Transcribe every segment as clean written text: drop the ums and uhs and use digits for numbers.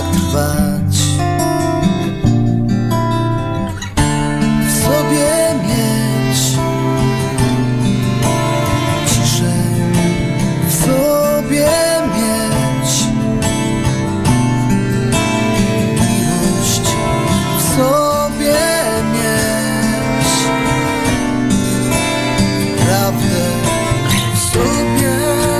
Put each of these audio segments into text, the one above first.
trwać, w sobie mieć ciszę, w sobie mieć miłość, w sobie mieć prawdę, w sobie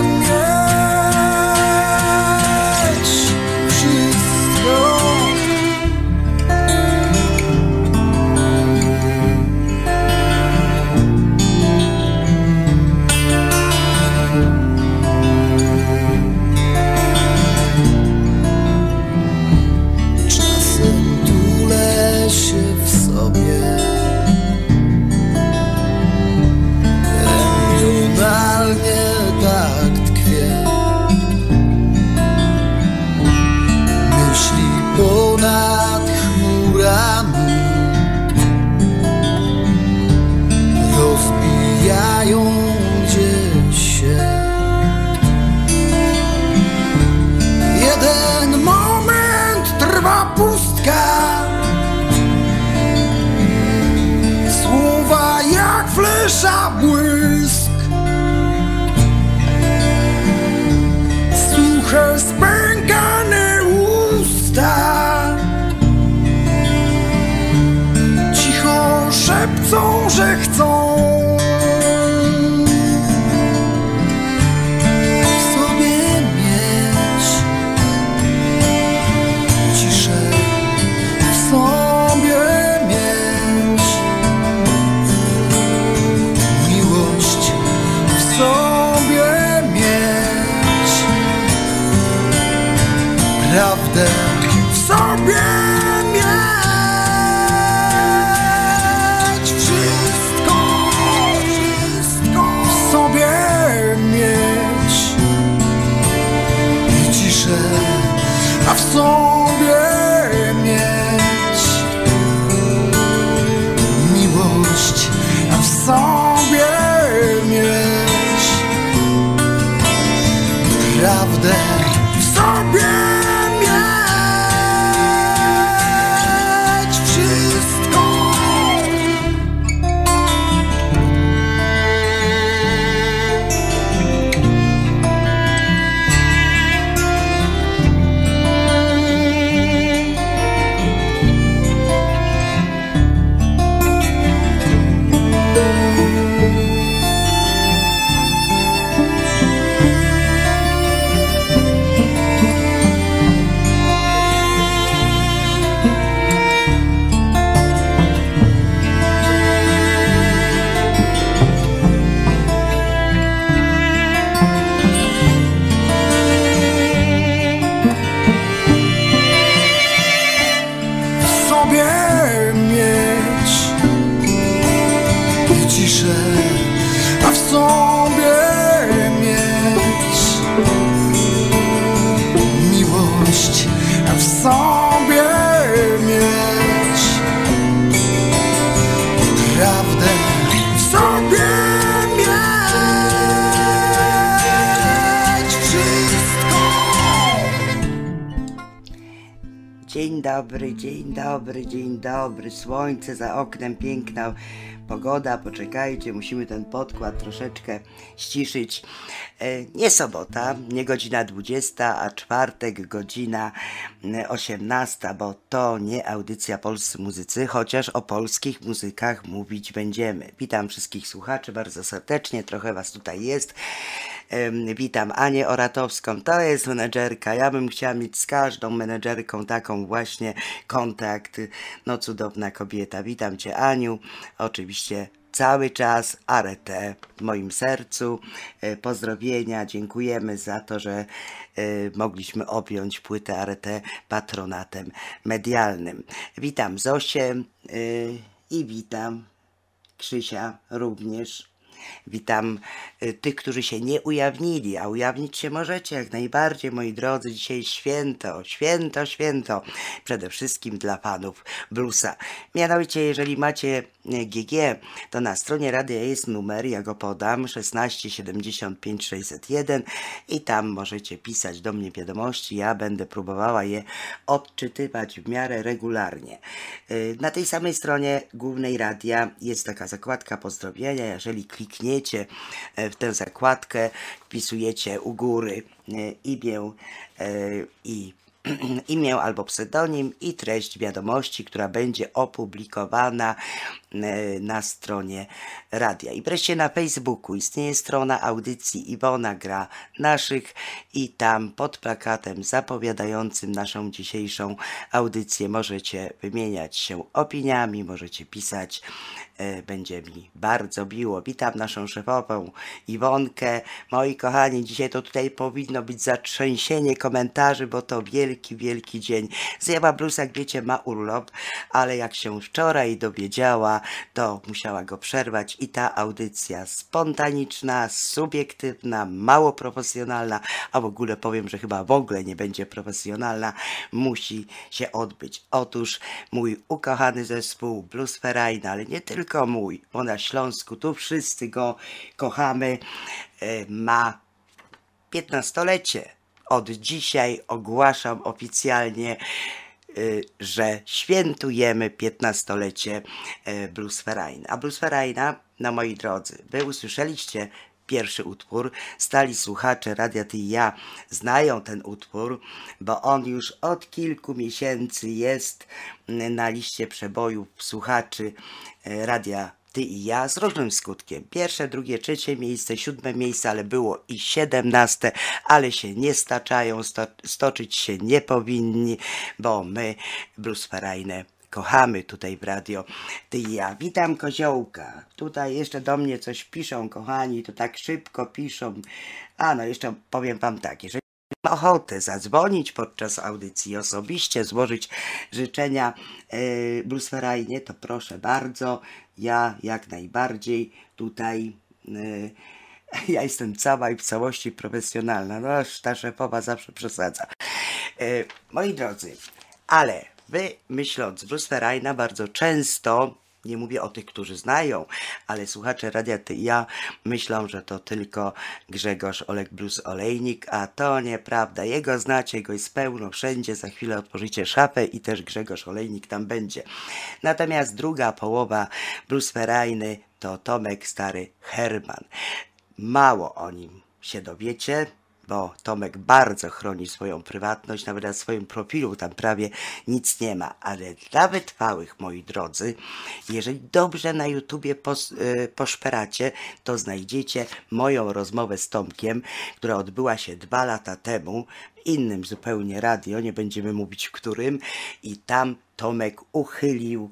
ponad chmurami rozbijają gdzieś się. Jeden moment trwa pustka, słowa jak flesza błysk, suche spękane usta szepcą, że chcą w sobie mieć ciszę, w sobie mieć miłość, w sobie mieć prawdę, w sobie a w sobie mieć miłość, a w sobie mieć prawdę, w sobie mieć wszystko. Ciszę, a w sobie mieć miłość, a w sobie mieć prawdę, w sobie mieć wszystko. Dzień dobry, dzień dobry, dzień dobry. Słońce za oknem, piękna pogoda. Poczekajcie, musimy ten podkład troszeczkę ściszyć. Nie sobota, nie godzina 20, a czwartek, godzina 18, bo to nie audycja Polscy Muzycy, chociaż o polskich muzykach mówić będziemy. Witam wszystkich słuchaczy bardzo serdecznie, trochę was tutaj jest. Witam Anię Oratowską, to jest menedżerka. Ja bym chciała mieć z każdą menedżerką taką właśnie kontakt. No cudowna kobieta. Witam cię, Aniu. Oczywiście cały czas Arete w moim sercu. Pozdrowienia, dziękujemy za to, że mogliśmy objąć płytę Arete patronatem medialnym. Witam Zosię i witam Krzysia również. Witam tych, którzy się nie ujawnili, a ujawnić się możecie jak najbardziej, moi drodzy. Dzisiaj święto, święto, święto. Przede wszystkim dla fanów bluesa. Mianowicie, jeżeli macie GG, to na stronie radia jest numer, ja go podam, 16 75 601 i tam możecie pisać do mnie wiadomości. Ja będę próbowała je odczytywać w miarę regularnie. Na tej samej stronie głównej radia jest taka zakładka pozdrowienia. Jeżeli klikniecie w tę zakładkę, wpisujecie u góry imię albo pseudonim i treść wiadomości, która będzie opublikowana na stronie radia. I wreszcie na Facebooku istnieje strona audycji Iwona Gra Naszych i tam pod plakatem zapowiadającym naszą dzisiejszą audycję możecie wymieniać się opiniami, możecie pisać. Będzie mi bardzo miło. Witam naszą szefową Iwonkę. Moi kochani, dzisiaj to tutaj powinno być zatrzęsienie komentarzy, bo to wielki, wielki dzień. Zjawa Blues, jak wiecie, ma urlop, ale jak się wczoraj dowiedziała, to musiała go przerwać i ta audycja spontaniczna, subiektywna, mało profesjonalna, a w ogóle powiem, że chyba w ogóle nie będzie profesjonalna, musi się odbyć. Otóż mój ukochany zespół Blues Ferajna, ale nie tylko mój, bo na Śląsku tu wszyscy go kochamy, ma 15-lecie. Od dzisiaj ogłaszam oficjalnie, że świętujemy 15-lecie Blues Ferajna. A Blues Ferajna, no moi drodzy, wy usłyszeliście pierwszy utwór, stali słuchacze Radia Ty i Ja znają ten utwór, bo on już od kilku miesięcy jest na liście przebojów słuchaczy Radia Ty i Ja z różnym skutkiem. Pierwsze, drugie, trzecie miejsce, 7 miejsce, ale było i 17, ale się nie staczają, stoczyć się nie powinni, bo my Blues Ferajne kochamy tutaj w radio Ty i Ja. Witam Koziołka. Tutaj jeszcze do mnie coś piszą, kochani, to tak szybko piszą. A no, jeszcze powiem wam tak, jeżeli ma ochotę zadzwonić podczas audycji, osobiście złożyć życzenia Blues Ferajnie, to proszę bardzo, ja jak najbardziej tutaj ja jestem cała i w całości profesjonalna, no aż ta szefowa zawsze przesadza. Moi drodzy, ale wy myśląc Blues Ferajna bardzo często, nie mówię o tych, którzy znają, ale słuchacze Radia Ty i Ja myślą, że to tylko Grzegorz Olek Blues Olejnik, a to nieprawda. Jego znacie, go jest pełno wszędzie, za chwilę otworzycie szafę i też Grzegorz Olejnik tam będzie. Natomiast druga połowa Blues Ferajny to Tomek Stary Herman. Mało o nim się dowiecie, bo Tomek bardzo chroni swoją prywatność, nawet na swoim profilu tam prawie nic nie ma, ale dla wytrwałych, moi drodzy, jeżeli dobrze na YouTubie poszperacie, to znajdziecie moją rozmowę z Tomkiem, która odbyła się 2 lata temu, w innym zupełnie radio, nie będziemy mówić w którym, i tam Tomek uchylił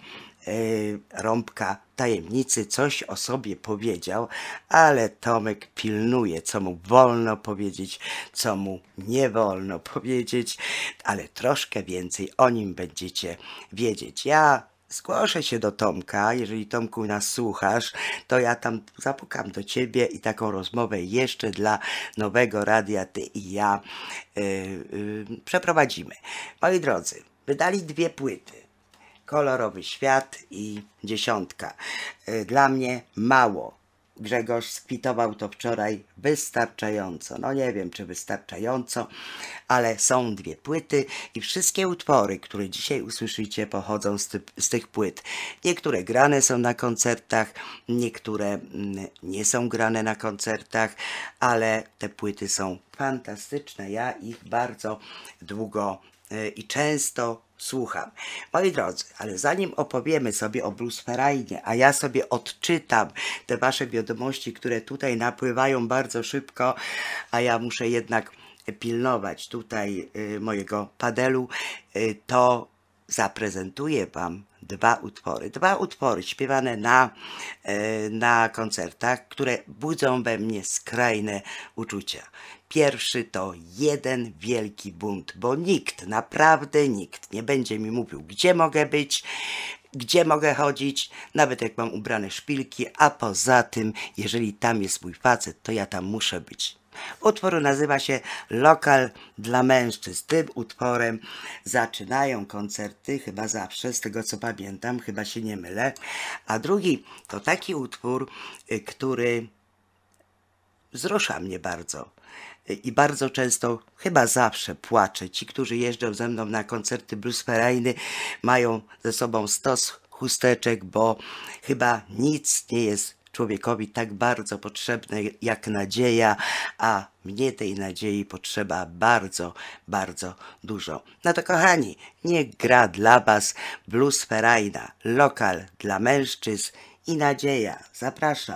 rąbka tajemnicy, coś o sobie powiedział, ale Tomek pilnuje, co mu wolno powiedzieć, co mu nie wolno powiedzieć, ale troszkę więcej o nim będziecie wiedzieć. Ja zgłoszę się do Tomka, jeżeli Tomku nas słuchasz, to ja tam zapukam do ciebie i taką rozmowę jeszcze dla nowego Radia Ty i Ja przeprowadzimy. Moi drodzy, wydali 2 płyty. Kolorowy Świat i 10. Dla mnie mało. Grzegorz skwitował to wczoraj wystarczająco. No nie wiem, czy wystarczająco, ale są 2 płyty i wszystkie utwory, które dzisiaj usłyszycie, pochodzą z tych płyt. Niektóre grane są na koncertach, niektóre nie są grane na koncertach, ale te płyty są fantastyczne. Ja ich bardzo długo i często słucham. Moi drodzy, ale zanim opowiemy sobie o Blues Ferajnie, a ja sobie odczytam te wasze wiadomości, które tutaj napływają bardzo szybko, a ja muszę jednak pilnować tutaj mojego padelu, to zaprezentuję wam 2 utwory. 2 utwory śpiewane na koncertach, które budzą we mnie skrajne uczucia. Pierwszy to Jeden Wielki Bunt, bo nikt, naprawdę nikt nie będzie mi mówił, gdzie mogę być, gdzie mogę chodzić, nawet jak mam ubrane szpilki, a poza tym, jeżeli tam jest mój facet, to ja tam muszę być. Utwór nazywa się Lokal dla mężczyzn. Tym utworem zaczynają koncerty chyba zawsze, z tego co pamiętam, chyba się nie mylę. A drugi to taki utwór, który wzrusza mnie bardzo. I bardzo często, chyba zawsze płaczę. Ci, którzy jeżdżą ze mną na koncerty Blues Ferajny, mają ze sobą stos chusteczek, bo chyba nic nie jest człowiekowi tak bardzo potrzebne jak nadzieja, a mnie tej nadziei potrzeba bardzo, bardzo dużo. No to kochani, niech gra dla was Blues Ferajna, lokal dla mężczyzn i nadzieja. Zapraszam.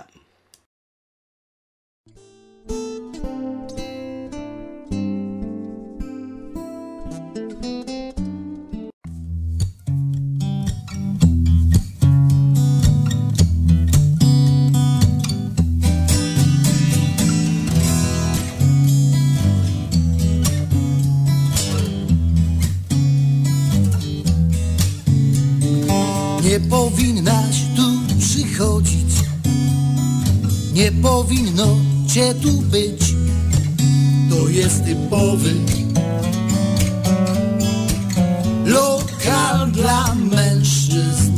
Nie powinnaś tu przychodzić, nie powinno cię tu być. To jest typowy lokal dla mężczyzn.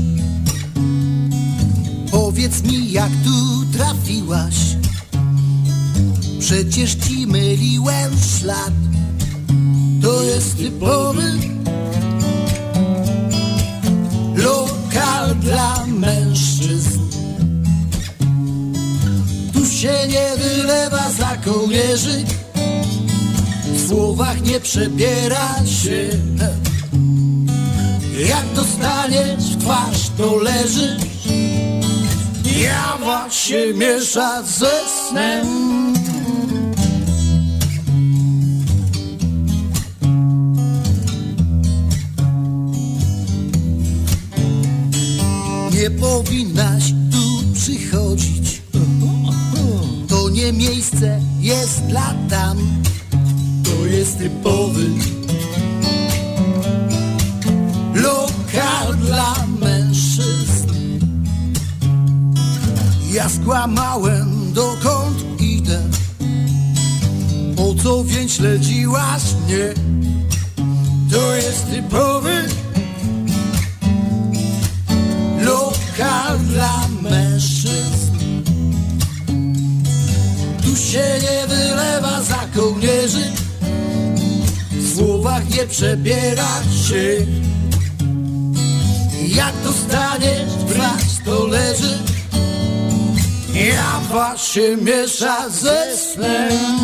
Powiedz mi, jak tu trafiłaś, przecież ci myliłem ślad. To jest typowy lokal dla mężczyzn. Tu się nie wylewa za kołnierzyk, w słowach nie przebiera się. Jak dostaniesz w twarz, to leżysz, jawa się miesza ze snem. Nie powinnaś tu przychodzić, to nie miejsce jest dla dam. To jest typowy lokal dla mężczyzn. Ja skłamałem, dokąd idę, po co więc śledziłaś mnie? To jest typowy lokal dla mężczyzn. Tu się nie wylewa za kołnierzyk, w słowach nie przebiera się. Jak dostaniesz w twarz, to leży, jawa się miesza ze snem.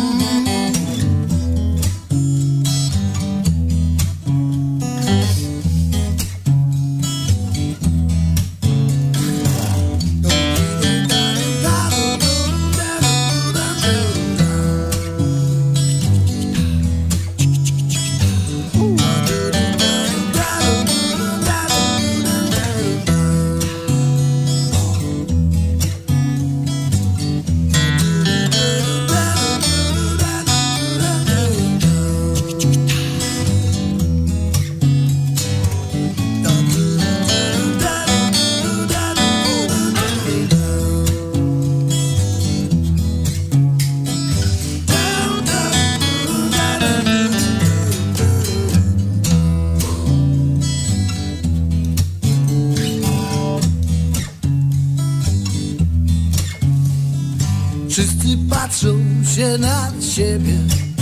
Wszyscy patrzą się na ciebie,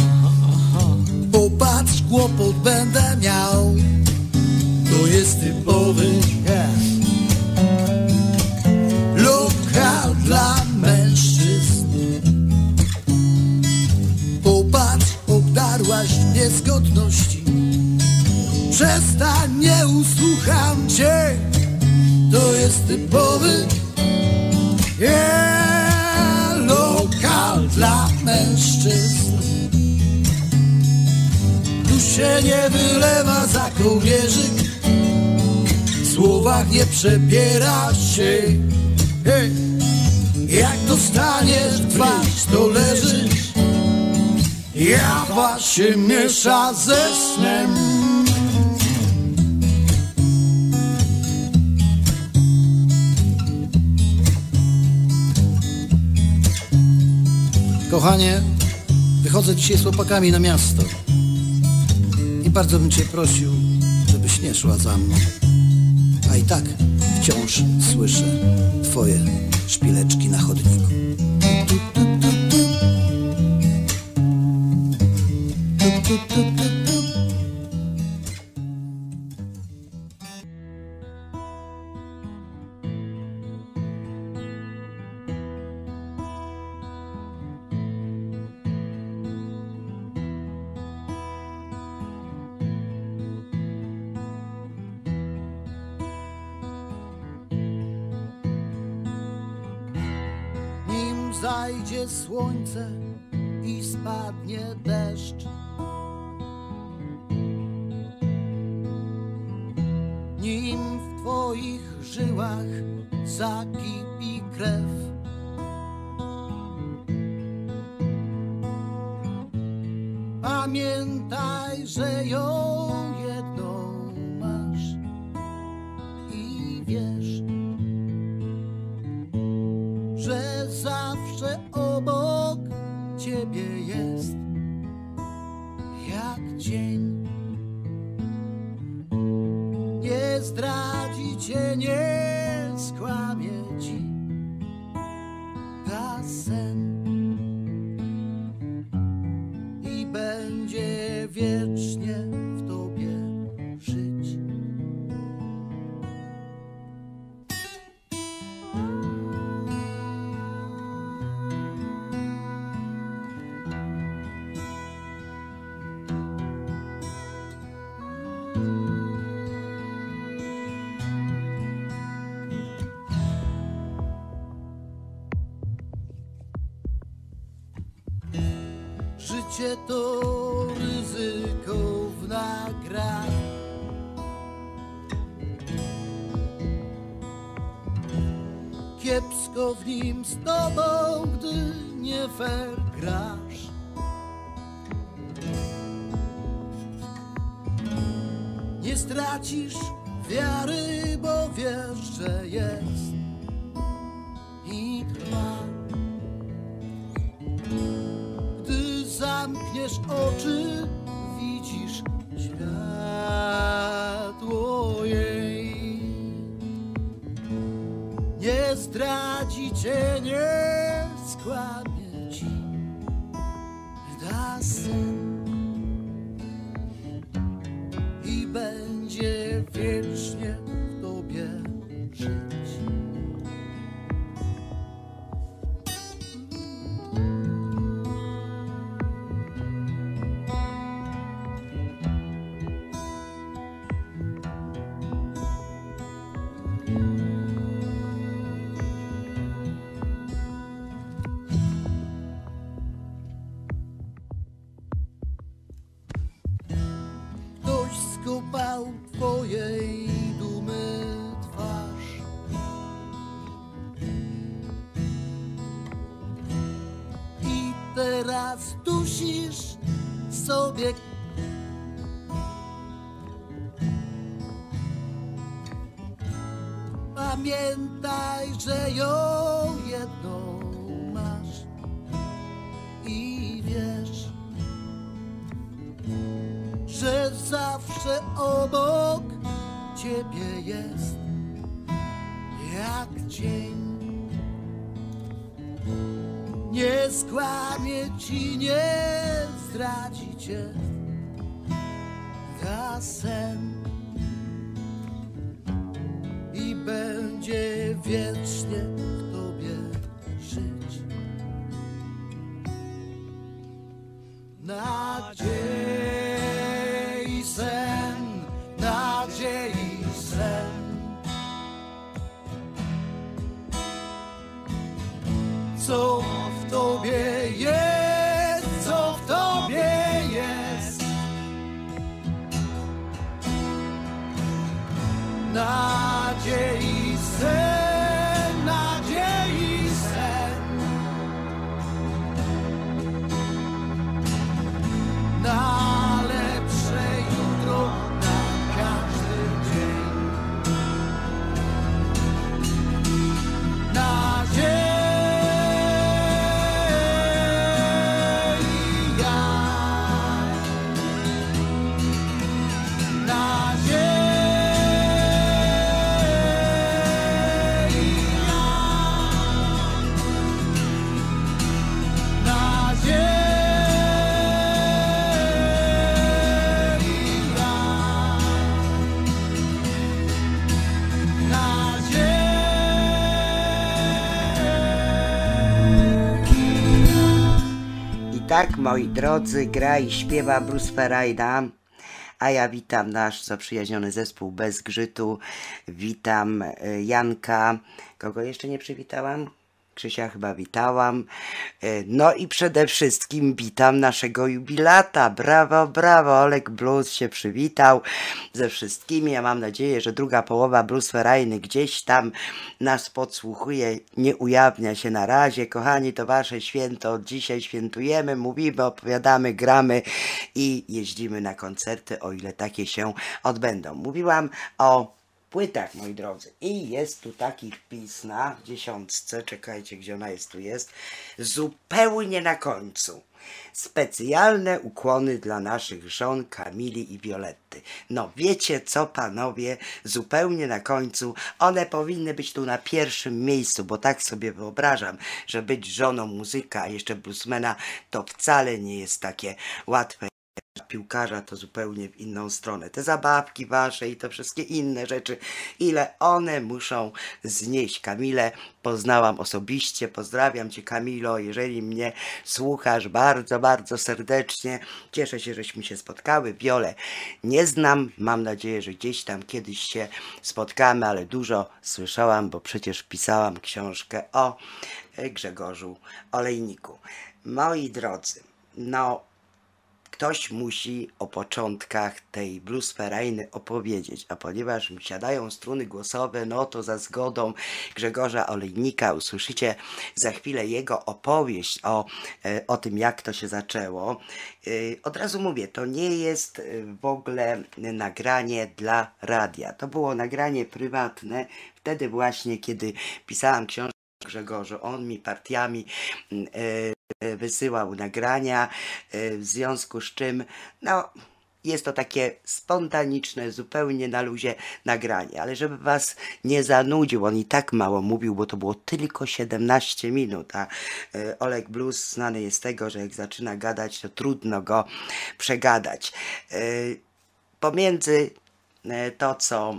popatrz, kłopot będę miał. To jest typowy lokal dla mężczyzn. Popatrz, obdarłaś mnie z godności, przestań, nie usłucham cię. To jest typowy lokal dla mężczyzn. Tu się nie wylewa za kołnierzyk, w słowach nie przebiera się. Hej. Jak dostaniesz w twarz, to leżysz, jawa się miesza ze snem. Kochanie, wychodzę dzisiaj z chłopakami na miasto i bardzo bym cię prosił, żebyś nie szła za mną. A i tak wciąż słyszę twoje szpileczki na chodniku. Zajdzie słońce i spadnie deszcz, nim w twoich żyłach zakipi krew. Pamiętaj, że ją jedną masz i wiesz, że zawsze obok ciebie jest jak dzień. Nie zdradzi cię, nie skłamie ci, da sen i będzie wiecznie w tobie żyć. Życie to ryzykowna gra. Kiepsko w nim z tobą, gdy nie fair grasz. Nie stracisz wiary, bo wiesz, że jest i trwa. Zamkniesz oczy, widzisz światło jej. Nie zdradzi cię, nie skłamie ci, da sen i będzie wiecznie w tobie żyć. Skopał twojej dumy twarz. I teraz dusisz sobie. Pamiętaj, że ją jedną masz i wiesz, że zawsze obok ciebie jest jak dzień. Nie skłamie ci, nie zdradzi cię, da sen i będzie wiecznie w tobie żyć. Nadziei sen, nadziei sen. Co w tobie jest, co w tobie jest. Nadziei sen, nadziei sen. Na lepsze jutro, na każdy dzień. Nadziei Tak, moi drodzy, gra i śpiewa Bruce Farajna, a ja witam nasz zaprzyjaźniony zespół Bez Grzytu, witam Janka, kogo jeszcze nie przywitałam? Krzysia chyba witałam, no i przede wszystkim witam naszego jubilata, brawo, brawo, Oleg Blues się przywitał ze wszystkimi, ja mam nadzieję, że druga połowa Blues Farajny gdzieś tam nas podsłuchuje, nie ujawnia się na razie, kochani, to wasze święto, dzisiaj świętujemy, mówimy, opowiadamy, gramy i jeździmy na koncerty, o ile takie się odbędą. Mówiłam o płytach, moi drodzy. I jest tu taki wpis na 10. Czekajcie, gdzie ona jest. Tu jest. Zupełnie na końcu. Specjalne ukłony dla naszych żon Kamili i Violetty. No wiecie co, panowie, zupełnie na końcu. One powinny być tu na pierwszym miejscu, bo tak sobie wyobrażam, że być żoną muzyka, a jeszcze bluesmana, to wcale nie jest takie łatwe. Piłkarza to zupełnie w inną stronę. Te zabawki wasze i te wszystkie inne rzeczy, ile one muszą znieść. Kamilę poznałam osobiście, pozdrawiam cię, Kamilo, jeżeli mnie słuchasz, bardzo, bardzo serdecznie. Cieszę się, żeśmy się spotkały. Wiolę nie znam, mam nadzieję, że gdzieś tam kiedyś się spotkamy, ale dużo słyszałam, bo przecież pisałam książkę o Grzegorzu Olejniku. Moi drodzy, no ktoś musi o początkach tej Blues Farajny opowiedzieć, a ponieważ mi siadają struny głosowe, no to za zgodą Grzegorza Olejnika usłyszycie za chwilę jego opowieść o tym, jak to się zaczęło. Od razu mówię, to nie jest w ogóle nagranie dla radia. To było nagranie prywatne, wtedy właśnie, kiedy pisałam książkę o Grzegorzu, on mi partiami wysyłał nagrania, w związku z czym no, jest to takie spontaniczne, zupełnie na luzie nagranie, ale żeby was nie zanudził, on i tak mało mówił, bo to było tylko 17 minut, a Oleg Blues znany jest z tego, że jak zaczyna gadać, to trudno go przegadać. Pomiędzy to, co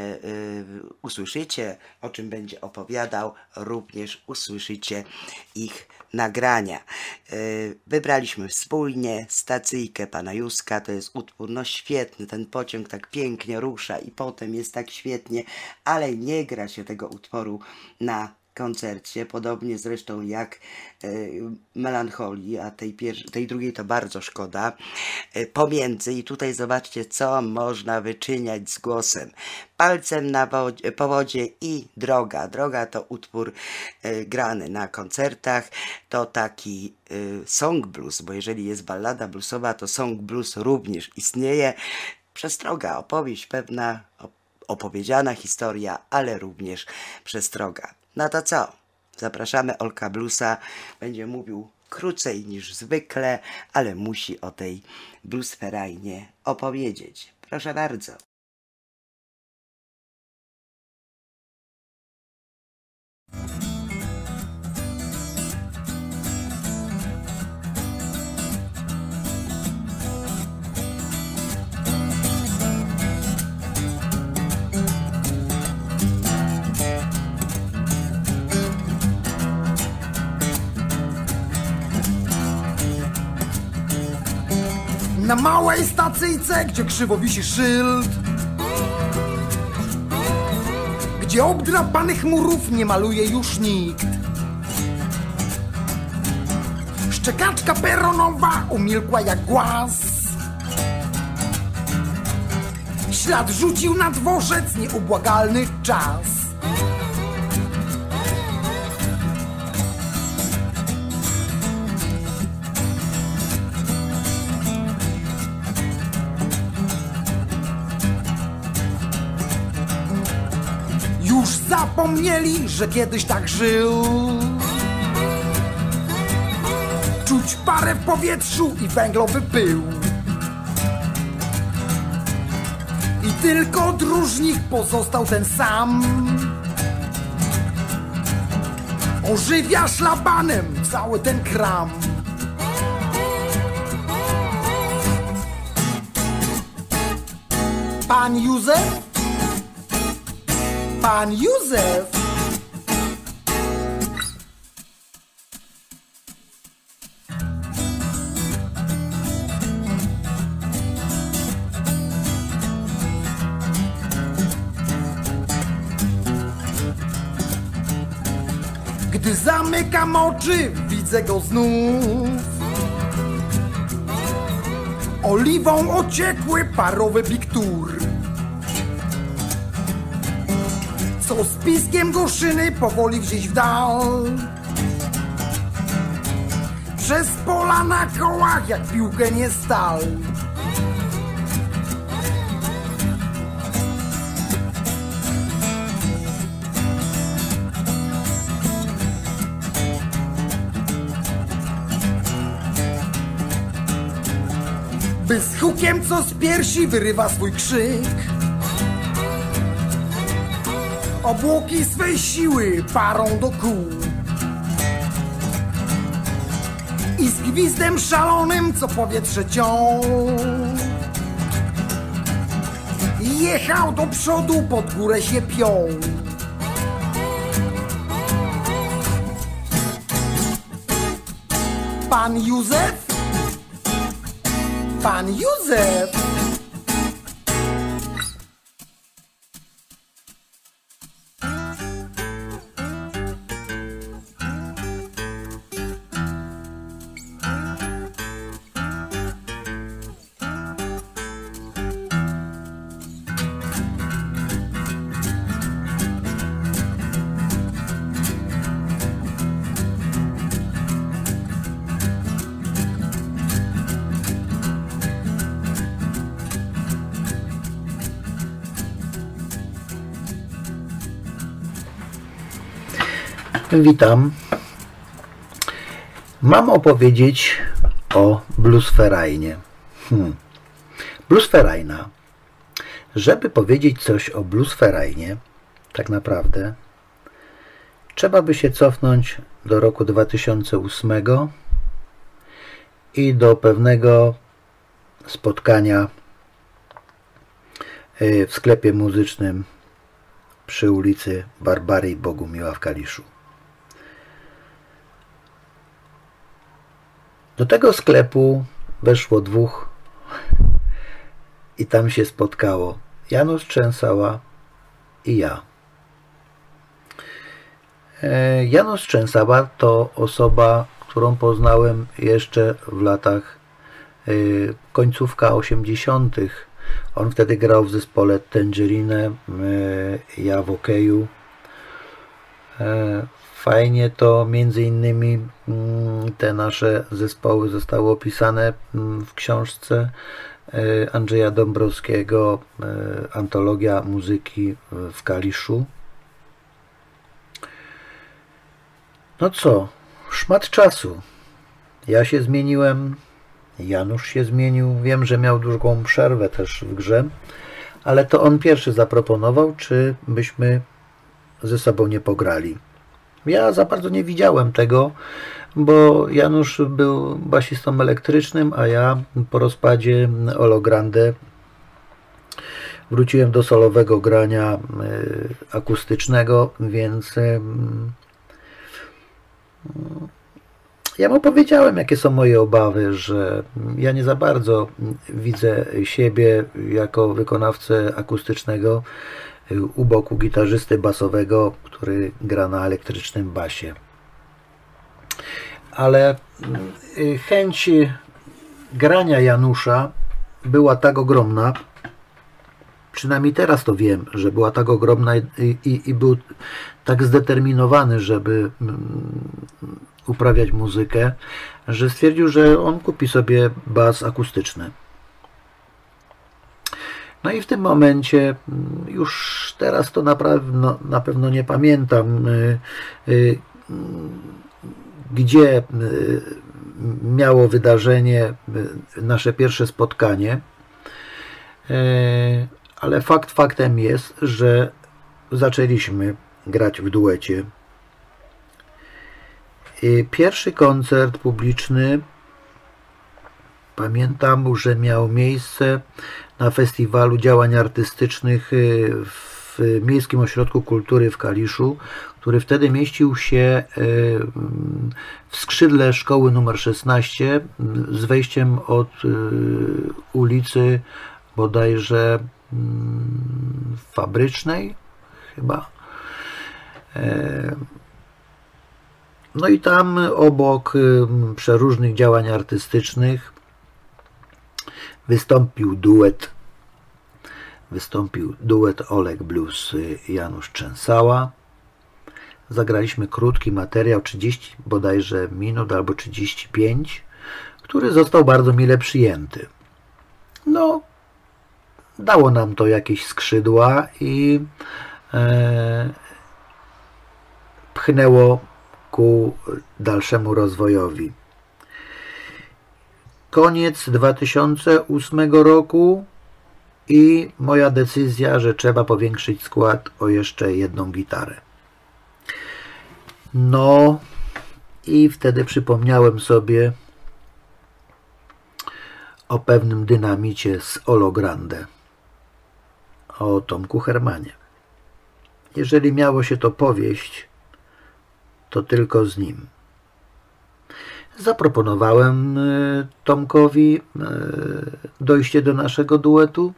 usłyszycie, o czym będzie opowiadał, również usłyszycie ich nagrania. Wybraliśmy wspólnie Stacyjkę pana Józka, to jest utwór no świetny, ten pociąg tak pięknie rusza i potem jest tak świetnie, ale nie gra się tego utworu na koncercie, podobnie zresztą jak Melancholii, a tej drugiej to bardzo szkoda. Pomiędzy, i tutaj zobaczcie, co można wyczyniać z głosem. Palcem na po wodzie i Droga. Droga to utwór grany na koncertach, to taki song blues, bo jeżeli jest ballada bluesowa, to song blues również istnieje. Przestroga, opowieść pewna, opowiedziana historia, ale również przestroga. No to co? Zapraszamy Olka Bluesa. Będzie mówił krócej niż zwykle, ale musi o tej Blues Farajnie opowiedzieć. Proszę bardzo. Na małej stacyjce, gdzie krzywo wisi szyld, gdzie obdrapanych murów nie maluje już nikt, szczekaczka peronowa umilkła jak głaz. Ślad rzucił na dworzec nieubłagalny czas. Już zapomnieli, że kiedyś tak żył. Czuć parę w powietrzu i węglowy pył. I tylko dróżnik pozostał ten sam. Ożywia szlabanem cały ten kram. Pan Józef? Pan Józef! Gdy zamykam oczy, widzę go znów. Oliwą ociekły parowy piktur, co z piskiem goszyny powoli gdzieś w dal. Przez pola na kołach jak piłkę nie stal. By z hukiem, co z piersi wyrywa swój krzyk, obłoki swej siły parą do kół i z gwizdem szalonym, co powietrze ciął, jechał do przodu, pod górę się piął. Pan Józef? Pan Józef! Witam. Mam opowiedzieć o bluesferajnie. Bluesferajna. Żeby powiedzieć coś o bluesferajnie, tak naprawdę trzeba by się cofnąć do roku 2008 i do pewnego spotkania w sklepie muzycznym przy ulicy Barbarii Bogumiła w Kaliszu. Do tego sklepu weszło dwóch i tam się spotkało Janusz Trzęsała i ja. Janusz Trzęsała to osoba, którą poznałem jeszcze w latach końcówka 80. On wtedy grał w zespole Tangerine, ja w Okeju. Fajnie to między innymi te nasze zespoły zostały opisane w książce Andrzeja Dąbrowskiego, Antologia muzyki w Kaliszu. No co, szmat czasu. Ja się zmieniłem, Janusz się zmienił. Wiem, że miał długą przerwę też w grze, ale to on pierwszy zaproponował, czy byśmy ze sobą nie pograli. Ja za bardzo nie widziałem tego, bo Janusz był basistą elektrycznym, a ja po rozpadzie Olo Grande wróciłem do solowego grania akustycznego, więc ja mu powiedziałem, jakie są moje obawy, że ja nie za bardzo widzę siebie jako wykonawcę akustycznego u boku gitarzysty basowego, który gra na elektrycznym basie. Ale chęć grania Janusza była tak ogromna, przynajmniej teraz to wiem, że była tak ogromna i był tak zdeterminowany, żeby uprawiać muzykę, że stwierdził, że on kupi sobie bas akustyczny. No i w tym momencie, już teraz to na pewno nie pamiętam, gdzie miało wydarzenie nasze pierwsze spotkanie, ale faktem jest, że zaczęliśmy grać w duecie. Pierwszy koncert publiczny, pamiętam, że miał miejsce na Festiwalu Działań Artystycznych w Miejskim Ośrodku Kultury w Kaliszu, który wtedy mieścił się w skrzydle szkoły nr 16 z wejściem od ulicy bodajże Fabrycznej chyba. No i tam obok przeróżnych działań artystycznych wystąpił duet Oleg Blues Janusz Trzęsała. Zagraliśmy krótki materiał, 30 bodajże minut albo 35, który został bardzo mile przyjęty. No, dało nam to jakieś skrzydła i pchnęło ku dalszemu rozwojowi. Koniec 2008 roku i moja decyzja, że trzeba powiększyć skład o jeszcze jedną gitarę. No i wtedy przypomniałem sobie o pewnym dynamicie z Olo Grande, o Tomku Hermanie. Jeżeli miało się to powieść, to tylko z nim. Zaproponowałem Tomkowi dojście do naszego duetu.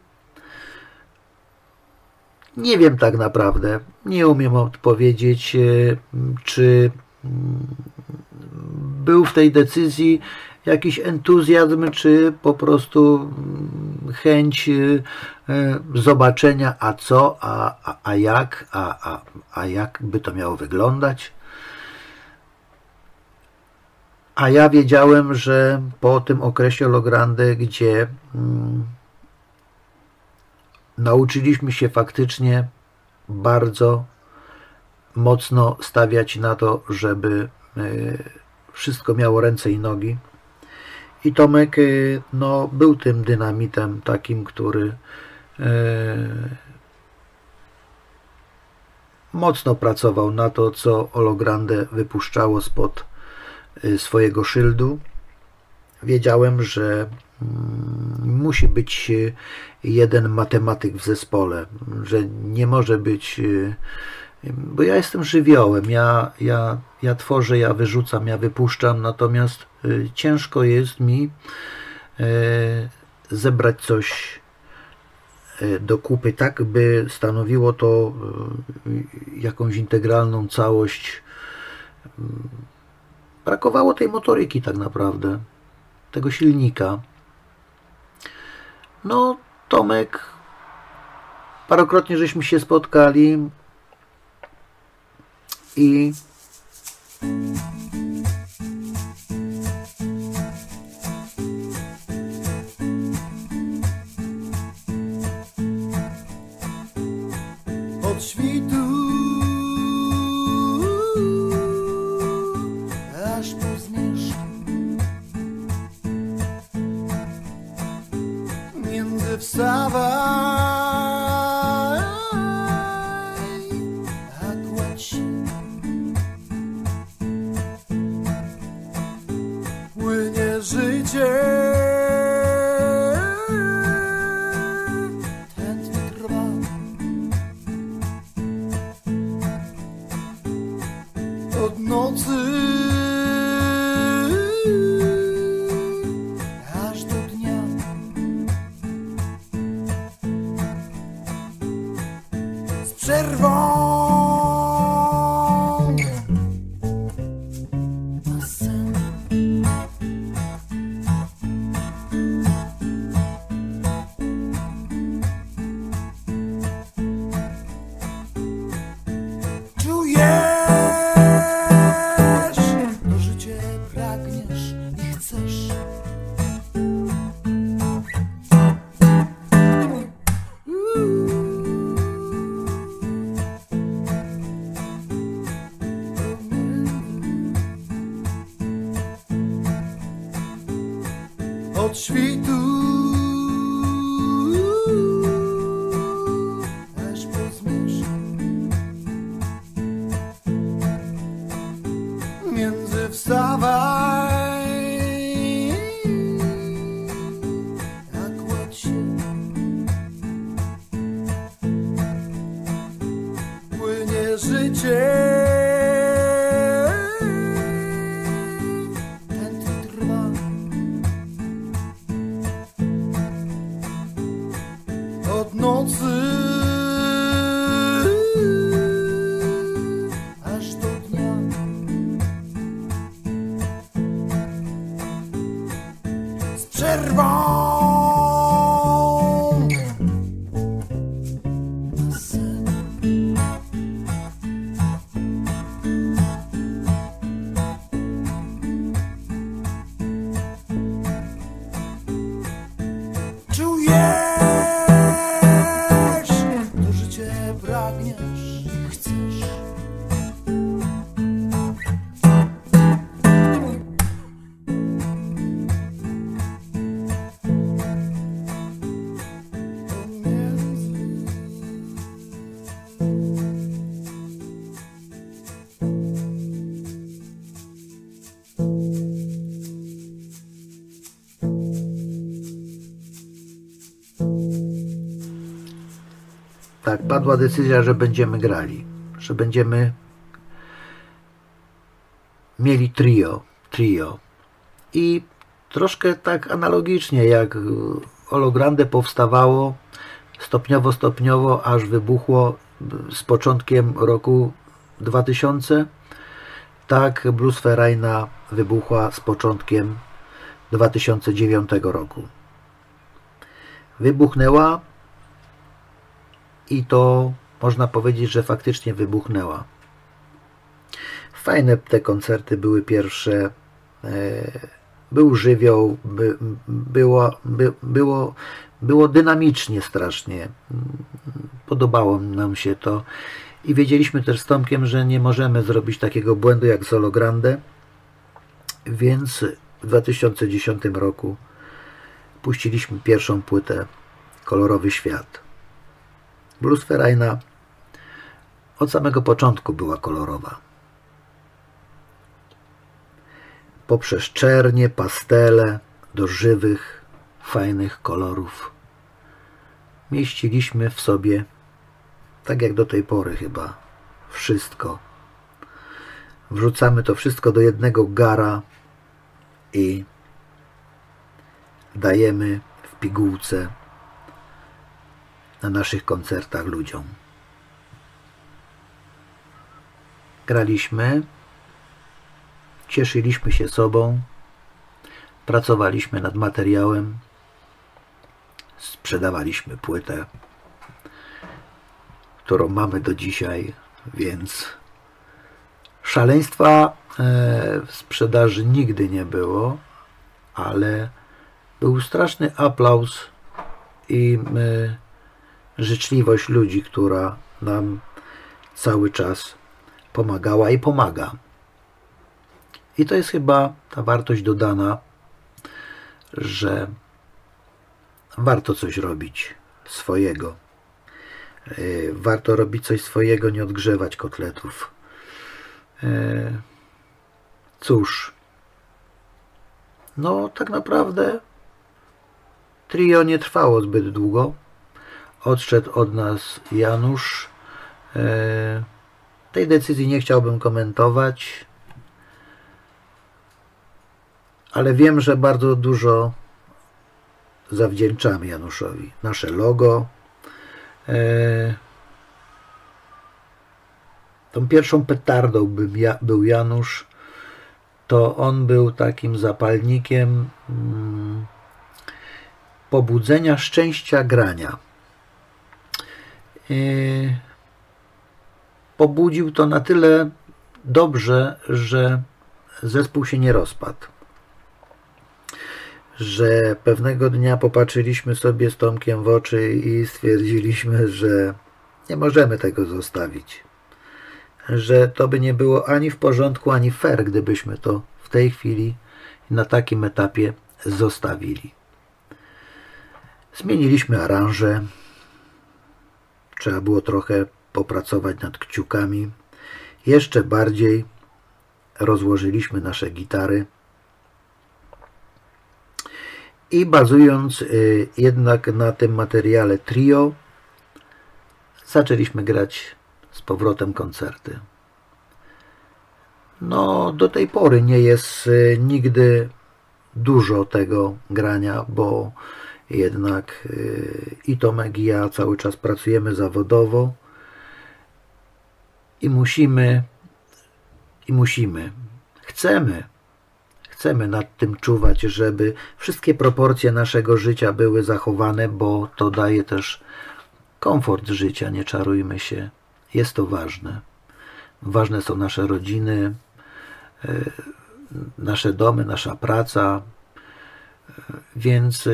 Nie wiem tak naprawdę, nie umiem odpowiedzieć, czy był w tej decyzji jakiś entuzjazm, czy po prostu chęć zobaczenia, a co, a jak by to miało wyglądać. A ja wiedziałem, że po tym okresie Olo Grande, gdzie nauczyliśmy się faktycznie bardzo mocno stawiać na to, żeby wszystko miało ręce i nogi. I Tomek no, był tym dynamitem takim, który mocno pracował na to, co Olo Grande wypuszczało spod swojego szyldu. Wiedziałem, że musi być jeden matematyk w zespole, że nie może być, bo ja jestem żywiołem, ja tworzę, ja wyrzucam, ja wypuszczam, natomiast ciężko jest mi zebrać coś do kupy, tak by stanowiło to jakąś integralną całość. Brakowało tej motoryki tak naprawdę, tego silnika. No, Tomek, parokrotnie żeśmy się spotkali i od świtu aż po zmierzch, między wstawaj a kładź się, płynie życie, tętno trwa. Od nocy aż do dnia, z przerwą na sen. Czujesz, to życie pragniesz i chcesz. Od świtu aż po zmierzch, między wstawaj a kładź się, płynie życie, tętno trwa. Od nocy aż do dnia, przerwą. Do życia pragniesz, chcesz. Tak, padła decyzja, że będziemy grali, że będziemy mieli trio. I troszkę tak analogicznie jak Olo Grande powstawało stopniowo, aż wybuchło z początkiem roku 2000, tak Bluesferaina wybuchła z początkiem 2009 roku. Wybuchnęła i to można powiedzieć, że faktycznie wybuchnęła. Fajne te koncerty były pierwsze, był żywioł, było dynamicznie strasznie. Podobało nam się to i wiedzieliśmy też z Tomkiem, że nie możemy zrobić takiego błędu jak Olo Grande, więc w 2010 roku puściliśmy pierwszą płytę Kolorowy Świat. Bluesferaina od samego początku była kolorowa. Poprzez czernie, pastele do żywych, fajnych kolorów mieściliśmy w sobie, tak jak do tej pory chyba, wszystko. Wrzucamy to wszystko do jednego gara i dajemy w pigułce na naszych koncertach ludziom. Graliśmy, cieszyliśmy się sobą, pracowaliśmy nad materiałem, sprzedawaliśmy płytę, którą mamy do dzisiaj, więc szaleństwa w sprzedaży nigdy nie było, ale był straszny aplauz i życzliwość ludzi, która nam cały czas pomagała i pomaga. I to jest chyba ta wartość dodana, że warto coś robić swojego. Warto robić coś swojego, nie odgrzewać kotletów. Cóż, no tak naprawdę trio nie trwało zbyt długo. Odszedł od nas Janusz. Tej decyzji nie chciałbym komentować, ale wiem, że bardzo dużo zawdzięczamy Januszowi. Nasze logo. Tą pierwszą petardą był Janusz. To on był takim zapalnikiem pobudzenia szczęścia grania. Pobudził to na tyle dobrze, że zespół się nie rozpadł. Że pewnego dnia popatrzyliśmy sobie z Tomkiem w oczy i stwierdziliśmy, że nie możemy tego zostawić. Że to by nie było ani w porządku, ani fair, gdybyśmy to w tej chwili na takim etapie zostawili. Zmieniliśmy aranże. Trzeba było trochę popracować nad kciukami. Jeszcze bardziej rozłożyliśmy nasze gitary. I bazując jednak na tym materiale trio, zaczęliśmy grać z powrotem koncerty. No, do tej pory nie jest nigdy dużo tego grania, bo jednak i Tomek i ja cały czas pracujemy zawodowo i musimy, chcemy chcemy nad tym czuwać, żeby wszystkie proporcje naszego życia były zachowane, bo to daje też komfort życia, nie czarujmy się. Jest to ważne. Ważne są nasze rodziny, nasze domy, nasza praca, więc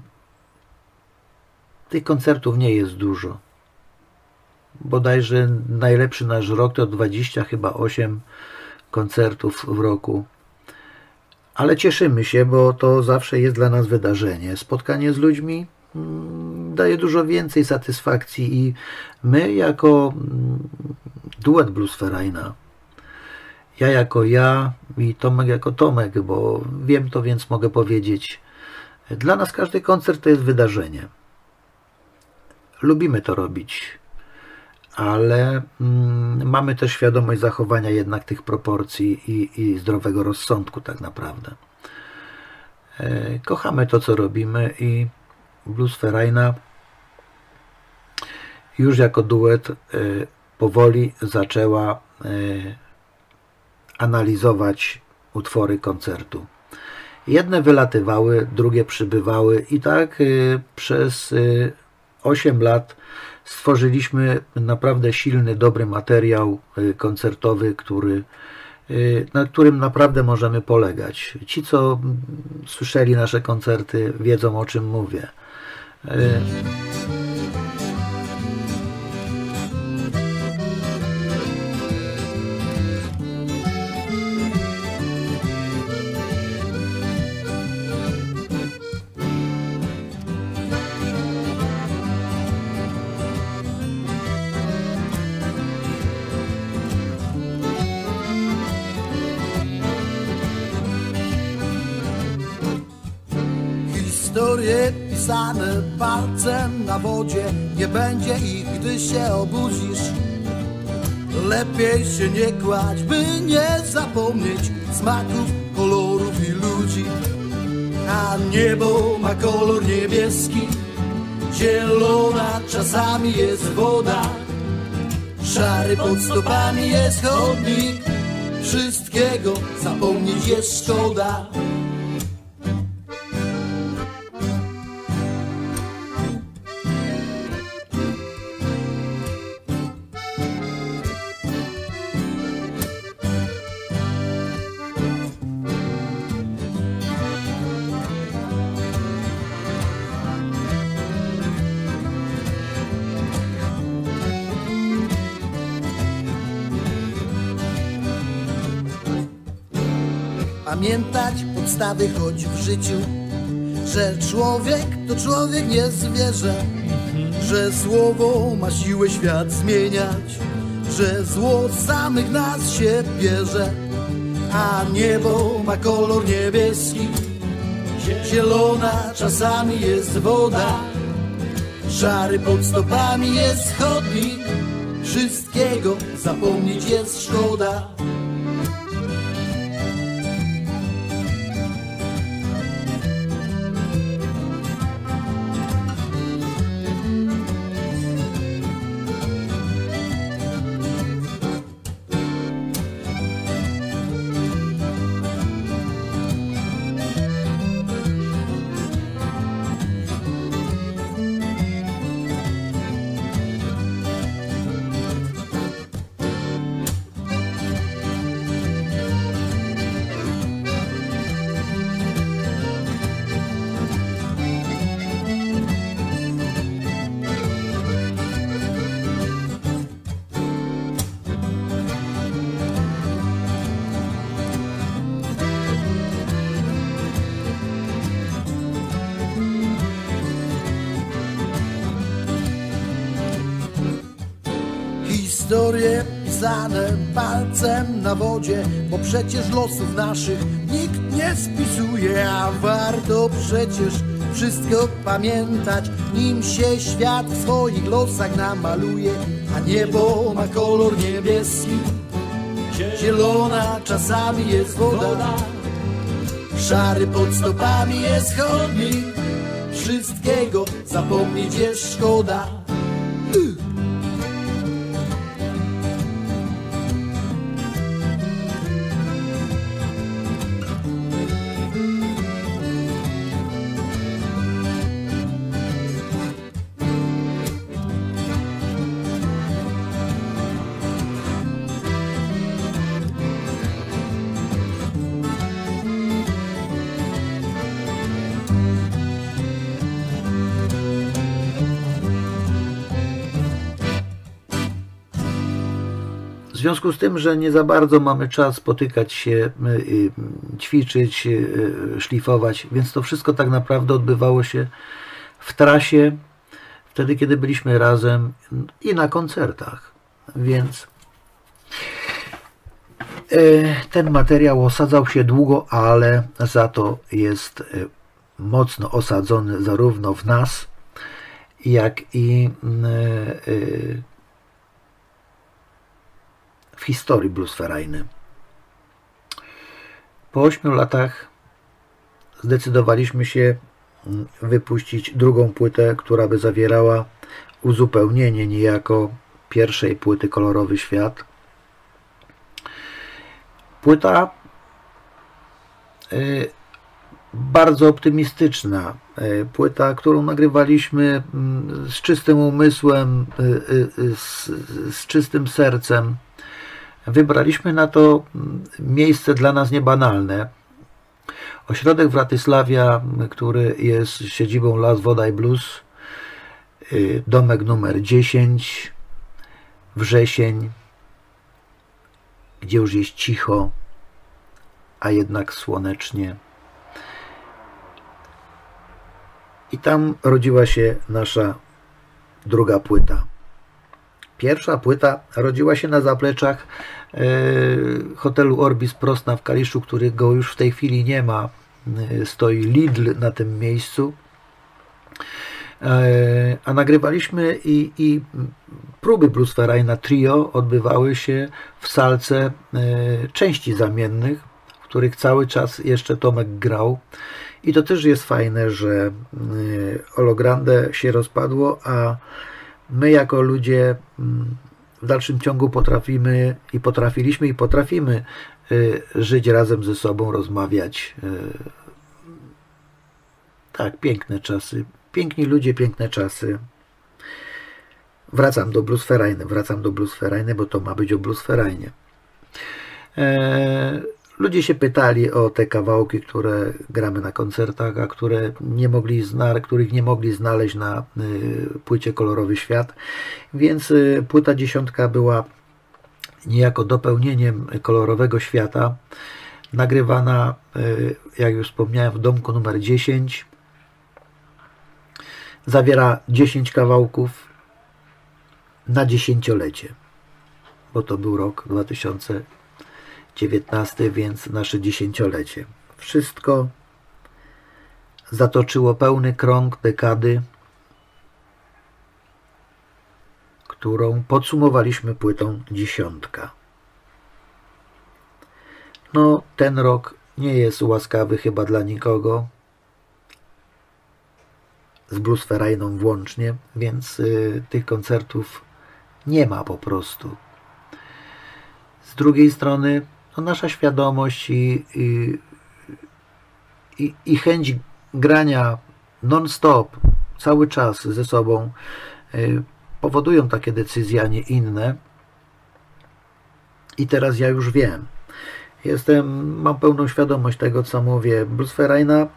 tych koncertów nie jest dużo. Bodajże najlepszy nasz rok to 28 koncertów w roku. Ale cieszymy się, bo to zawsze jest dla nas wydarzenie. Spotkanie z ludźmi daje dużo więcej satysfakcji i my jako duet Bluesvereina, ja jako ja i Tomek jako Tomek, bo wiem to, więc mogę powiedzieć, dla nas każdy koncert to jest wydarzenie. Lubimy to robić, ale mamy też świadomość zachowania jednak tych proporcji i zdrowego rozsądku tak naprawdę. Kochamy to, co robimy i Bluesvereina już jako duet powoli zaczęła analizować utwory koncertu. Jedne wylatywały, drugie przybywały i tak przez 8 lat stworzyliśmy naprawdę silny, dobry materiał koncertowy, na którym naprawdę możemy polegać. Ci, co słyszeli nasze koncerty, wiedzą, o czym mówię. Historie pisane palcem na wodzie, nie będzie ich, gdy się obudzisz. Lepiej się nie kładź, by nie zapomnieć smaków, kolorów i ludzi. A niebo ma kolor niebieski, zielona czasami jest woda, szary pod stopami jest chodnik, wszystkiego zapomnieć jest szkoda. Pamiętać podstawy choć w życiu, że człowiek to człowiek, nie zwierzę, że słowo ma siłę świat zmieniać, że zło z samych nas się bierze, a niebo ma kolor niebieski, zielona czasami jest woda, szary pod stopami jest chodnik, wszystkiego zapomnieć jest szkoda. Historie pisane palcem na wodzie, bo przecież losów naszych nikt nie spisuje, a warto przecież wszystko pamiętać, nim się świat w swoich losach namaluje, a niebo ma kolor niebieski, zielona czasami jest woda, szary pod stopami jest chodnik, wszystkiego zapomnieć jest szkoda. W związku z tym, że nie za bardzo mamy czas spotykać się, ćwiczyć, szlifować, więc to wszystko tak naprawdę odbywało się w trasie, wtedy kiedy byliśmy razem i na koncertach. Więc ten materiał osadzał się długo, ale za to jest mocno osadzony zarówno w nas, jak i w historii bluesferajny. Po 8 latach zdecydowaliśmy się wypuścić drugą płytę, która by zawierała uzupełnienie niejako pierwszej płyty Kolorowy Świat. Płyta bardzo optymistyczna. Płyta, którą nagrywaliśmy z czystym umysłem, z czystym sercem. Wybraliśmy na to miejsce dla nas niebanalne. Ośrodek Wratysławia, który jest siedzibą Las Woda i Blues, domek numer 10, wrzesień, gdzie już jest cicho, a jednak słonecznie. I tam rodziła się nasza druga płyta. Pierwsza płyta rodziła się na zapleczach hotelu Orbis Prosna w Kaliszu, którego już w tej chwili nie ma. Stoi Lidl na tym miejscu. A nagrywaliśmy i próby bluesferajna trio odbywały się w salce części zamiennych, w których cały czas jeszcze Tomek grał. I to też jest fajne, że Olo Grande się rozpadło, a my jako ludzie w dalszym ciągu potrafimy żyć razem ze sobą, rozmawiać. Tak, piękne czasy. Piękni ludzie, piękne czasy. Wracam do bluesferajny, bo to ma być o bluesferajnie. Ludzie się pytali o te kawałki, które gramy na koncertach, a których nie mogli znaleźć na płycie Kolorowy Świat. Więc płyta 10 była niejako dopełnieniem Kolorowego Świata. Nagrywana, jak już wspomniałem, w domku numer 10. Zawiera 10 kawałków na 10-lecie, bo to był rok 2019, więc nasze 10-lecie. Wszystko zatoczyło pełny krąg dekady, którą podsumowaliśmy płytą 10. No, ten rok nie jest łaskawy chyba dla nikogo, z bluesferajną włącznie, więc tych koncertów nie ma po prostu. Z drugiej strony no, nasza świadomość i chęć grania non-stop, cały czas ze sobą powodują takie decyzje, a nie inne. I teraz ja już wiem. Mam pełną świadomość tego, co mówię. Bluesferajna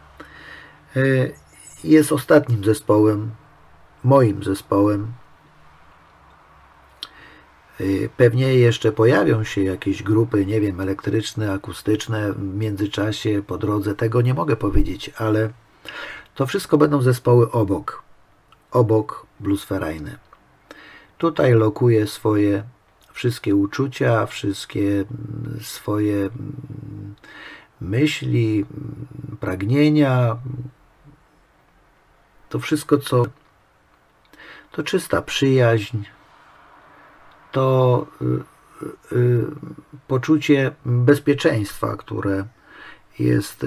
jest ostatnim zespołem, moim zespołem. Pewnie jeszcze pojawią się jakieś grupy, nie wiem, elektryczne, akustyczne w międzyczasie, po drodze. Tego nie mogę powiedzieć, ale to wszystko będą zespoły obok bluesferajny. Tutaj lokuję swoje wszystkie uczucia, wszystkie swoje myśli, pragnienia. To wszystko, to czysta przyjaźń, to poczucie bezpieczeństwa, które jest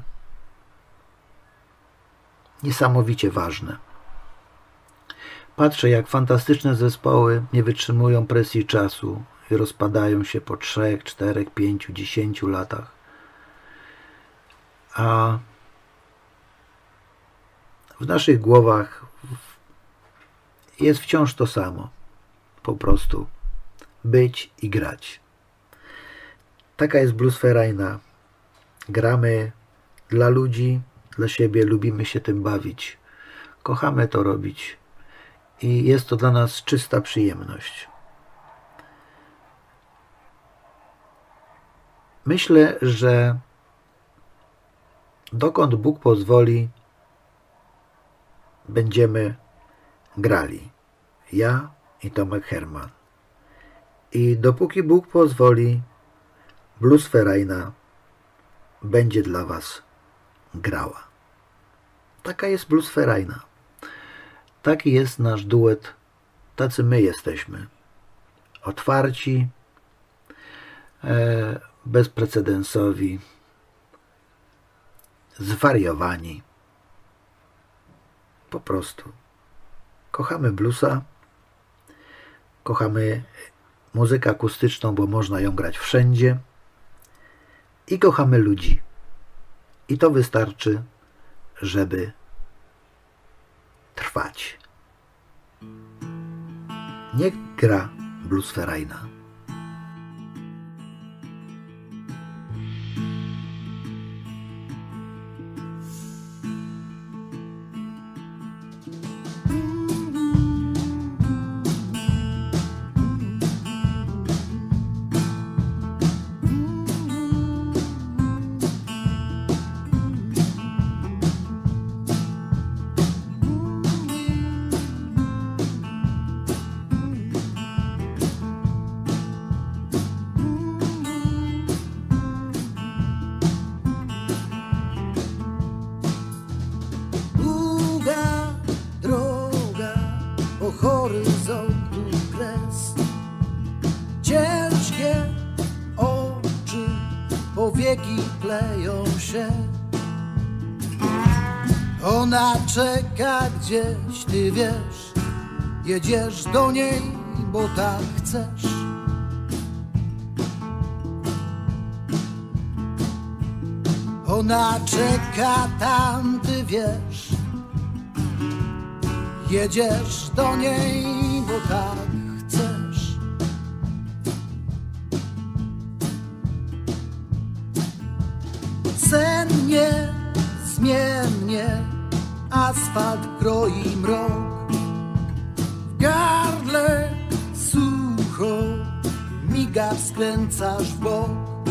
niesamowicie ważne. Patrzę, jak fantastyczne zespoły nie wytrzymują presji czasu i rozpadają się po 3, 4, 5, 10 latach. A w naszych głowach jest wciąż to samo. Po prostu być i grać. Taka jest bluesferajna. Gramy dla ludzi, dla siebie, lubimy się tym bawić. Kochamy to robić. I jest to dla nas czysta przyjemność. Myślę, że dokąd Bóg pozwoli, będziemy grali. Ja i Tomek Herman. I dopóki Bóg pozwoli, Blues Ferajna będzie dla Was grała. Taka jest Blues Ferajna. Taki jest nasz duet. Tacy my jesteśmy. Otwarci, bezprecedensowi, zwariowani. Po prostu. Kochamy bluesa, kochamy muzykę akustyczną, bo można ją grać wszędzie i kochamy ludzi. I to wystarczy, żeby trwać. Niech gra Blues Ferajna. Horyzontu kres, ciężkie oczy, powieki kleją się. Ona czeka gdzieś, ty wiesz, jedziesz do niej, bo tak chcesz. Ona czeka tam, ty wiesz, jedziesz do niej, bo tak chcesz. Sennie, zmiennie, asfalt kroi mrok. W gardle sucho, miga, skręcasz w bok.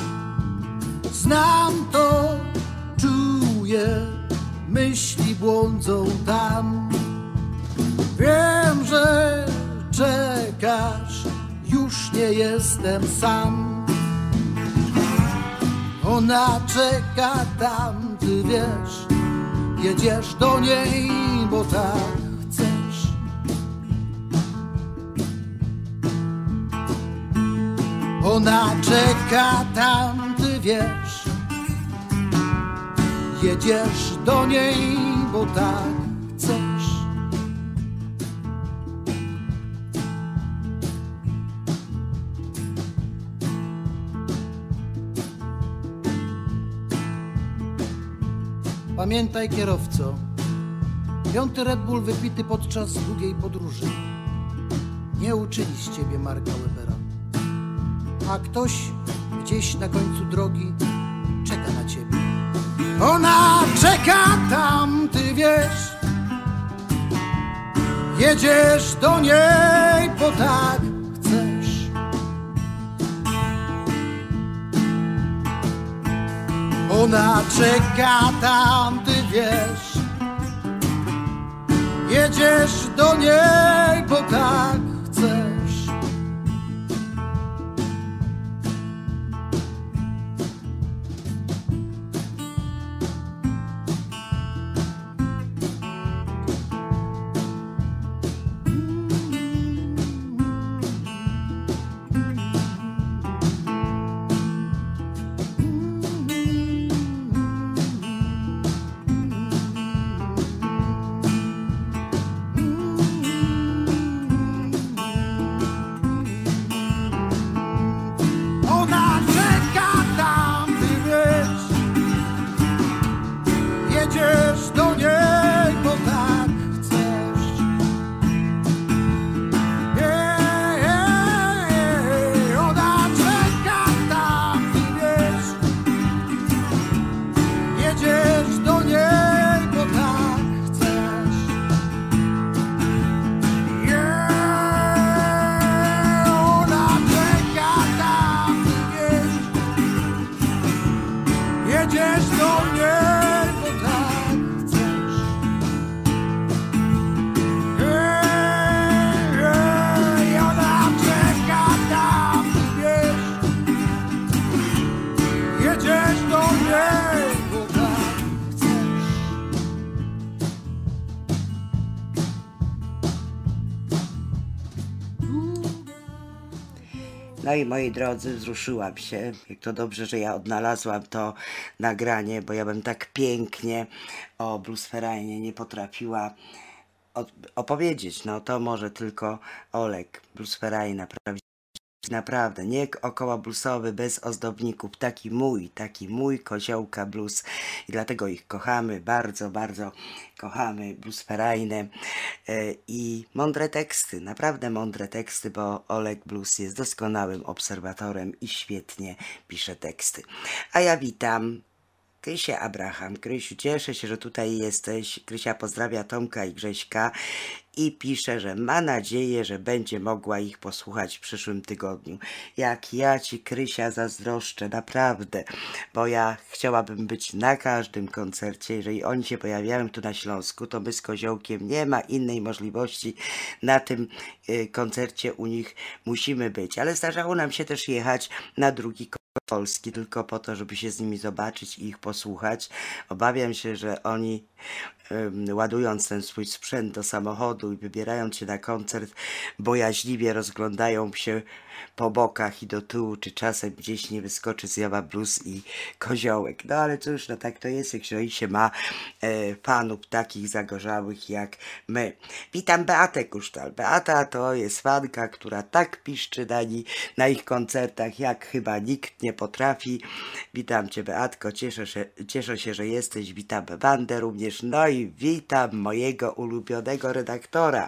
Znam to, czuję, myśli błądzą tam. Wiem, że czekasz, już nie jestem sam. Ona czeka tam, ty wiesz, jedziesz do niej, bo tak chcesz. Ona czeka tam, ty wiesz, jedziesz do niej, bo tak chcesz. Pamiętaj, kierowco, 5. Red Bull wypity podczas długiej podróży. Nie uczyli z ciebie Marka Webera. A ktoś gdzieś na końcu drogi czeka na ciebie. Ona czeka tam, ty wiesz, jedziesz do niej, bo tak chcesz. Ona czeka tam, ty wiesz, jedziesz do niej, bo tak chcesz. No i moi drodzy, wzruszyłam się. Jak to dobrze, że ja odnalazłam to nagranie, bo ja bym tak pięknie o Bluesferajnie nie potrafiła opowiedzieć. No to może tylko Olek Bluesferajna, naprawdę, nie około bluesowy, bez ozdobników, taki mój koziołka blues i dlatego ich kochamy, bardzo, bardzo kochamy Bluesferajnę i mądre teksty, naprawdę mądre teksty, bo Olek Blues jest doskonałym obserwatorem i świetnie pisze teksty. A ja witam Krysię Abraham. Krysiu, cieszę się, że tutaj jesteś. Krysia pozdrawia Tomka i Grześka i pisze, że ma nadzieję, że będzie mogła ich posłuchać w przyszłym tygodniu. Jak ja ci, Krysia, zazdroszczę, naprawdę, bo ja chciałabym być na każdym koncercie. Jeżeli oni się pojawiają tu na Śląsku, to my z Koziołkiem nie ma innej możliwości. Na tym koncercie u nich musimy być, ale zdarzało nam się też jechać na drugi koncert Polski tylko po to, żeby się z nimi zobaczyć i ich posłuchać. Obawiam się, że oni ładując ten swój sprzęt do samochodu i wybierając się na koncert, bojaźliwie rozglądają się po bokach i do tyłu, czy czasem gdzieś nie wyskoczy zjawa Blues i Koziołek. No ale cóż, no tak to jest, jeżeli się ma fanów takich zagorzałych jak my. Witam Beatę Kusztal. Beata to jest fanka, która tak piszczy na ich koncertach, jak chyba nikt nie potrafi. Witam cię, Beatko, cieszę się, że jesteś. Witam Wandę również. No i witam mojego ulubionego redaktora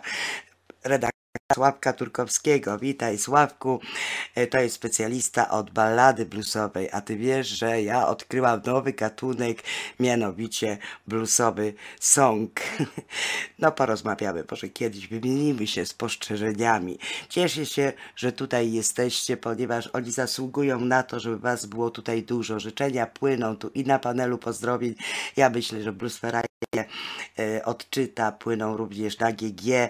Sławka Turkowskiego. Witaj, Sławku. To jest specjalista od ballady bluesowej, a ty wiesz, że ja odkryłam nowy gatunek, mianowicie bluesowy song. No porozmawiamy, może kiedyś wymienimy się spostrzeżeniami. Cieszę się, że tutaj jesteście, ponieważ oni zasługują na to, żeby was było tutaj dużo. Życzenia płyną tu i na panelu pozdrowień. Ja myślę, że Bluesferajnie odczyta, płyną również na GG,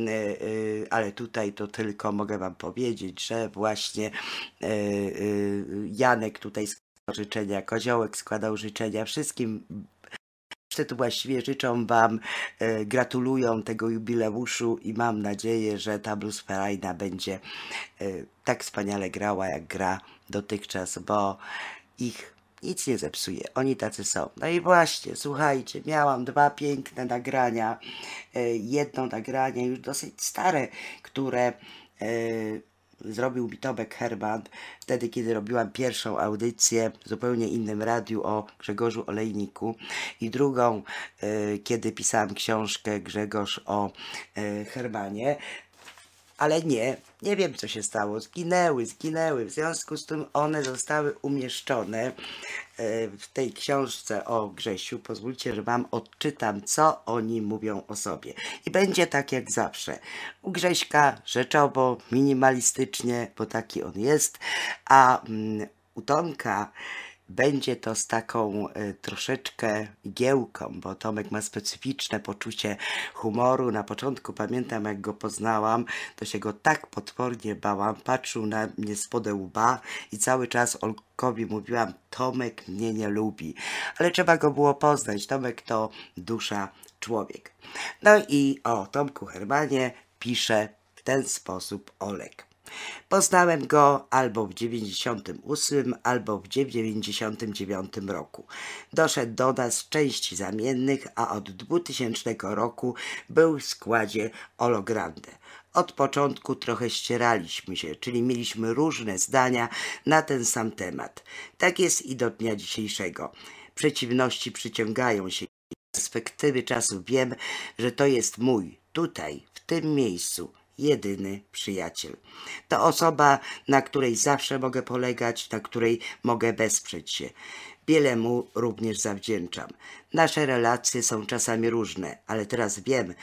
ale tutaj to tylko mogę wam powiedzieć, że właśnie Janek tutaj składał życzenia, Koziołek składał życzenia, wszystkim tu właściwie życzą wam, gratulują tego jubileuszu i mam nadzieję, że ta Bluesferajna będzie tak wspaniale grała, jak gra dotychczas, bo ich nic nie zepsuje, oni tacy są. No i właśnie, słuchajcie, miałam dwa piękne nagrania, jedno nagranie już dosyć stare, które zrobił mi Tomek Herman, wtedy kiedy robiłam pierwszą audycję w zupełnie innym radiu o Grzegorzu Olejniku i drugą, kiedy pisałam książkę Grzegorz o Hermanie. Ale nie wiem co się stało, zginęły, w związku z tym one zostały umieszczone w tej książce o Grzesiu. Pozwólcie, że wam odczytam, co oni mówią o sobie. I będzie tak jak zawsze. U Grześka rzeczowo, minimalistycznie, bo taki on jest, a u Tomka będzie to z taką troszeczkę igiełką, bo Tomek ma specyficzne poczucie humoru. Na początku pamiętam, jak go poznałam, to się go tak potwornie bałam. Patrzył na mnie spod łba i cały czas Olkowi mówiłam: Tomek mnie nie lubi. Ale trzeba go było poznać. Tomek to dusza, człowiek. No i o Tomku Hermanie pisze w ten sposób Olek. Poznałem go albo w 98, albo w 99 roku. Doszedł do nas w części zamiennych, a od 2000 roku był w składzie Olo Grande. Od początku trochę ścieraliśmy się, czyli mieliśmy różne zdania na ten sam temat. Tak jest i do dnia dzisiejszego. Przeciwności przyciągają się. Z perspektywy czasu wiem, że to jest mój, tutaj, w tym miejscu, jedyny przyjaciel. To osoba, na której zawsze mogę polegać, na której mogę wesprzeć się. Wiele mu również zawdzięczam. Nasze relacje są czasami różne, ale teraz wiem,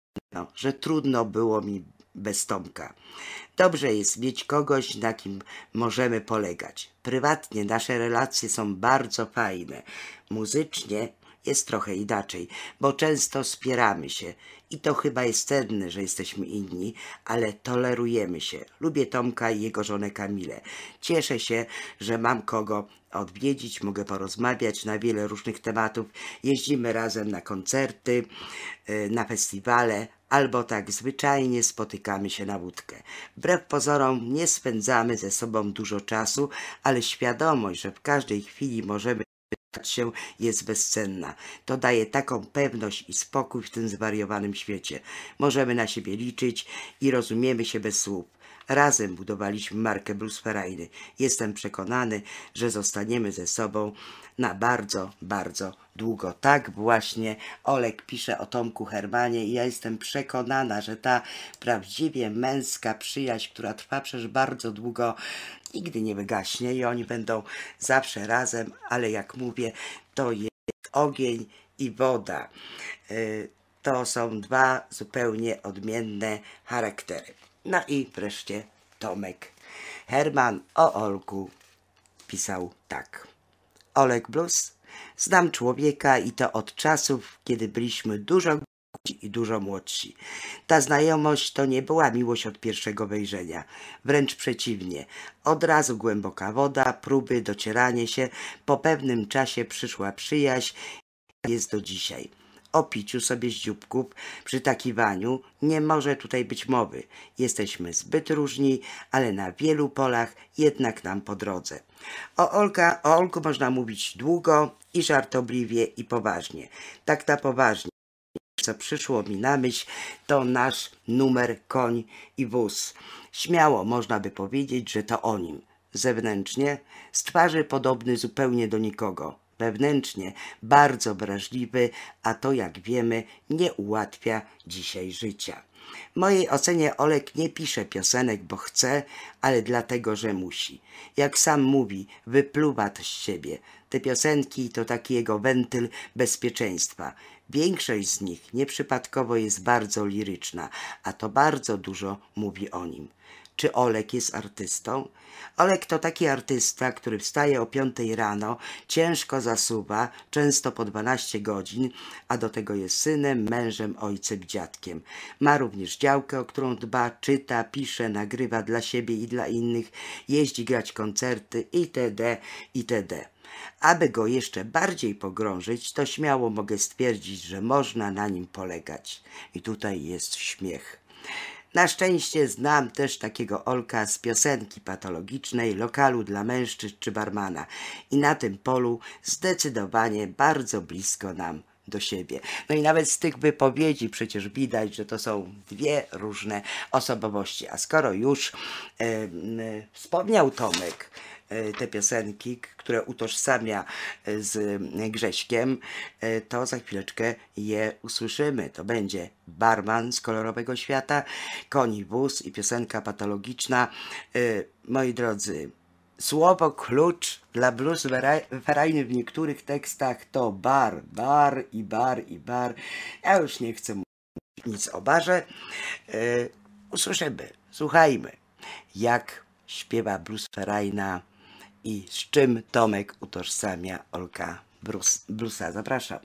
że trudno było mi bez Tomka. Dobrze jest mieć kogoś, na kim możemy polegać. Prywatnie nasze relacje są bardzo fajne. Muzycznie jest trochę inaczej, bo często wspieramy się i to chyba jest cenne, że jesteśmy inni, ale tolerujemy się. Lubię Tomka i jego żonę Kamilę. Cieszę się, że mam kogo odwiedzić, mogę porozmawiać na wiele różnych tematów. Jeździmy razem na koncerty, na festiwale, albo tak zwyczajnie spotykamy się na wódkę. Wbrew pozorom nie spędzamy ze sobą dużo czasu, ale świadomość, że w każdej chwili możemy się, jest bezcenna. To daje taką pewność i spokój w tym zwariowanym świecie. Możemy na siebie liczyć i rozumiemy się bez słów. Razem budowaliśmy markę Bluesferajny. Jestem przekonany, że zostaniemy ze sobą na bardzo, bardzo długo. Tak właśnie Olek pisze o Tomku Hermanie i ja jestem przekonana, że ta prawdziwie męska przyjaźń, która trwa przecież bardzo długo, nigdy nie wygaśnie i oni będą zawsze razem, ale jak mówię, to jest ogień i woda. To są dwa zupełnie odmienne charaktery. No i wreszcie Tomek Herman o Olku pisał tak. Olek Blues. Znam człowieka i to od czasów, kiedy byliśmy dużo młodsi i dużo młodsi. Ta znajomość to nie była miłość od pierwszego wejrzenia. Wręcz przeciwnie. Od razu głęboka woda, próby, docieranie się. Po pewnym czasie przyszła przyjaźń i jest do dzisiaj. O piciu sobie z dzióbków, przytakiwaniu nie może tutaj być mowy. Jesteśmy zbyt różni, ale na wielu polach jednak nam po drodze. O Olku można mówić długo i żartobliwie i poważnie. Tak na poważnie. Co przyszło mi na myśl, to nasz numer koń i wóz. Śmiało można by powiedzieć, że to o nim. Zewnętrznie z twarzy podobny zupełnie do nikogo. Wewnętrznie bardzo wrażliwy, a to jak wiemy nie ułatwia dzisiaj życia. W mojej ocenie Olek nie pisze piosenek, bo chce, ale dlatego, że musi. Jak sam mówi, wypluwa to z siebie. Te piosenki to taki jego wentyl bezpieczeństwa. Większość z nich nieprzypadkowo jest bardzo liryczna, a to bardzo dużo mówi o nim. Czy Olek jest artystą? Olek to taki artysta, który wstaje o 5 rano, ciężko zasuwa, często po 12 godzin, a do tego jest synem, mężem, ojcem, dziadkiem. Ma również działkę, o którą dba, czyta, pisze, nagrywa dla siebie i dla innych, jeździ grać koncerty itd. itd. Aby go jeszcze bardziej pogrążyć, to śmiało mogę stwierdzić, że można na nim polegać. I tutaj jest śmiech. Na szczęście znam też takiego Olka z piosenki patologicznej, lokalu dla mężczyzn czy barmana. I na tym polu zdecydowanie bardzo blisko nam do siebie. No i nawet z tych wypowiedzi przecież widać, że to są dwie różne osobowości. A skoro już wspomniał Tomek te piosenki, które utożsamia z Grześkiem, to za chwileczkę je usłyszymy. To będzie Barman z Kolorowego Świata, Koń i wóz i piosenka patologiczna. Moi drodzy, słowo klucz dla Bluesferajny w niektórych tekstach to bar, bar i bar i bar. Ja już nie chcę mówić nic o barze. Usłyszymy, słuchajmy, jak śpiewa Bluesferajna i z czym Tomek utożsamia Olka Bluesa. Zapraszam.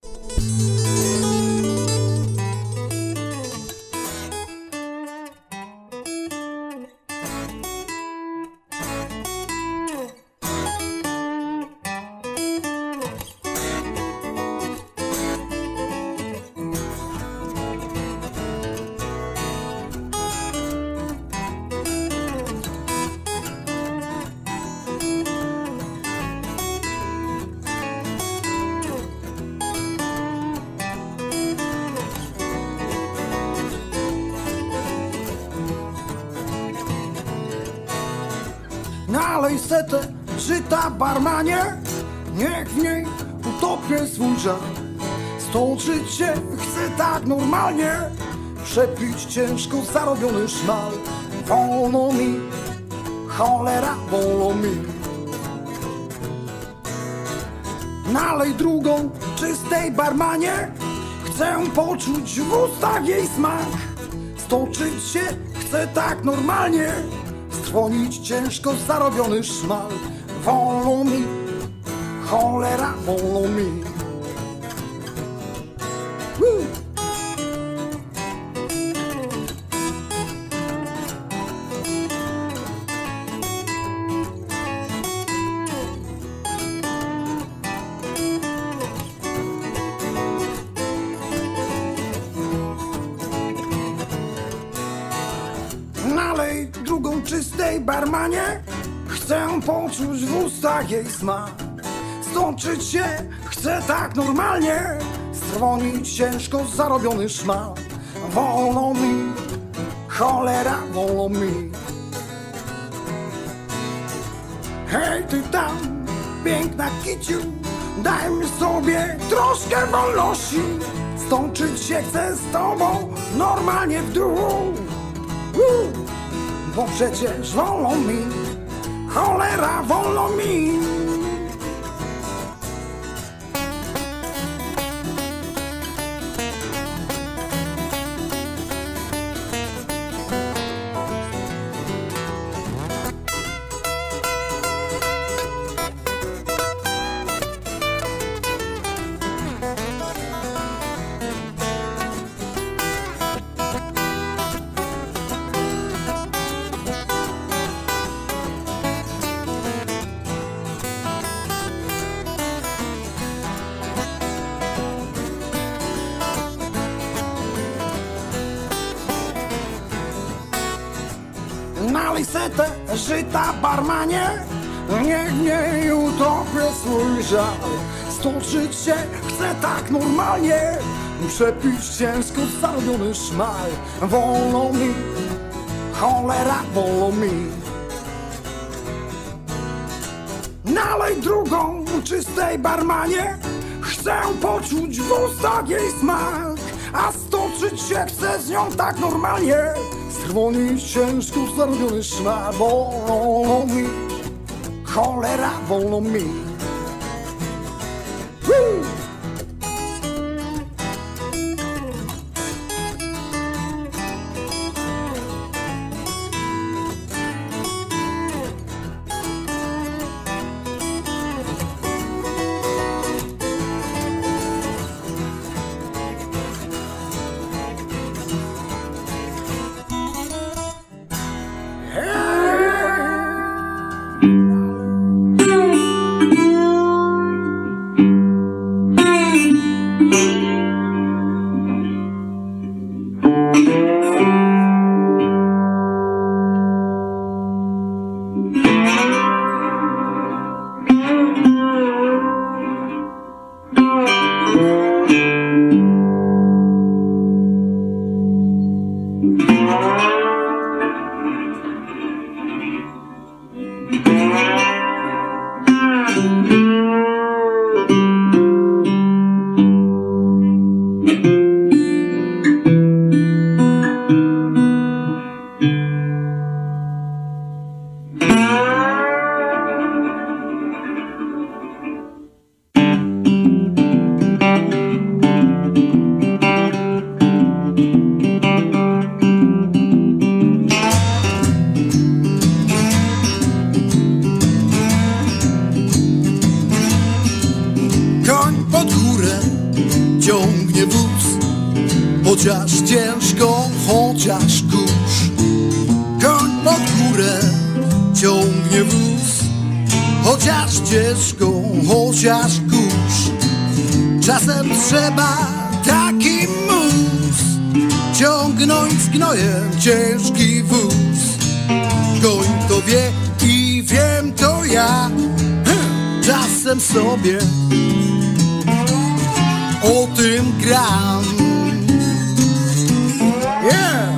Nalej setę, żyta barmanie, niech w niej utopię swój żal. Stoczyć się chcę tak normalnie, przepić ciężko zarobiony szmal. Wolno mi, cholera, wolno mi. Nalej drugą, czystej barmanie, chcę poczuć w ustach jej smak. Stoczyć się chcę tak normalnie, strwonić ciężko zarobiony szmal. Wolno mi, cholera, wolno mi. czystej barmanie, chcę poczuć w ustach jej smak. Stoczyć się chcę tak normalnie, strwonić ciężko zarobiony szmal. Wolno mi, cholera, wolno mi. Hej ty tam, piękna kiciu, daj mi sobie troszkę wolności. Stoczyć się chcę z tobą normalnie w dół, bo przecież wolno mi, cholera, wolno mi. Nalej setę żyta, barmanie, niech mnie utopię swój żal. Stoczyć się chcę tak normalnie, przepić ciężko zarobiony szmal. Wolno mi, cholera, wolno mi. Nalej drugą, czystej, barmanie, chcę poczuć w ustach jej smak. A stoczyć się chcę z nią tak normalnie, strwonić ciężko zarobiony szmal. Wolno mi, cholera, wolno mi. Ciągnie wóz, chociaż ciężko, chociaż kurz. Koń pod górę ciągnie wóz, chociaż ciężko, chociaż kurz. Czasem trzeba taki mus ciągnąć z gnojem ciężki wóz. Koń to wie i wiem to ja, czasem sobie o tym gram. Yeah!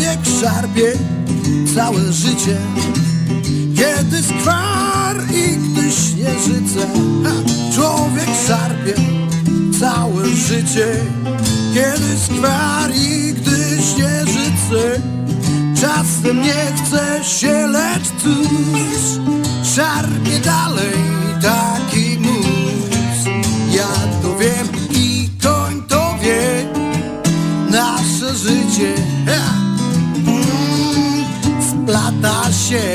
człowiek szarpie całe życie, kiedy skwar i gdy śnieżyce. Człowiek szarpie całe życie, kiedy skwar i gdy śnieżyce. Czasem nie chce się, lecz cóż, szarpie dalej taki mus. Ja to wiem i koń to wie, nasze życie splata się.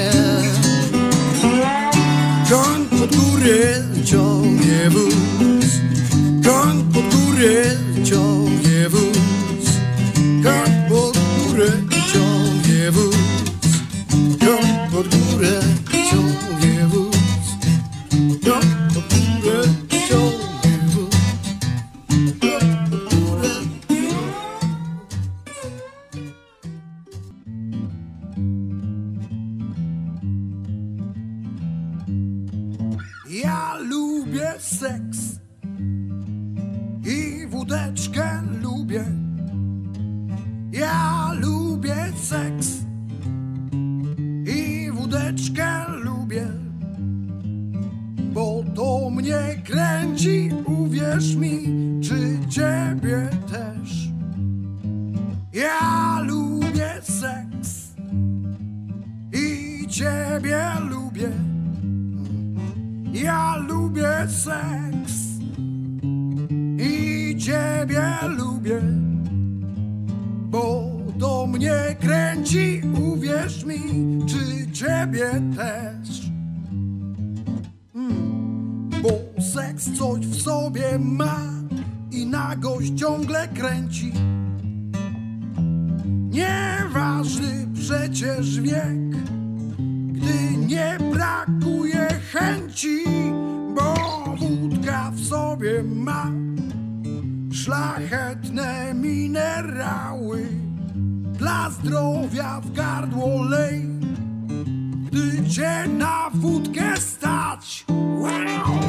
Koń pod górę ciągnie wóz, koń pod górę ciągnie wóz, koń pod górę ciągnie wóz, koń pod górę ciągnie wóz, koń pod górę ciągnie wóz, koń pod górę. Ja lubię seks i wódeczkę lubię. Ja lubię seks i wódeczkę lubię, bo to mnie kręci, uwierz mi, czy ciebie też. Ja lubię seks i ciebie lubię. Ja lubię seks i ciebie lubię, bo to mnie kręci, uwierz mi, czy ciebie też. Bo seks coś w sobie ma i nagość ciągle kręci. Nieważny przecież wiek, gdy nie brakuje chęci, bo wódka w sobie ma szlachetne minerały, dla zdrowia w gardło lej, gdy cię na wódkę stać. Wow!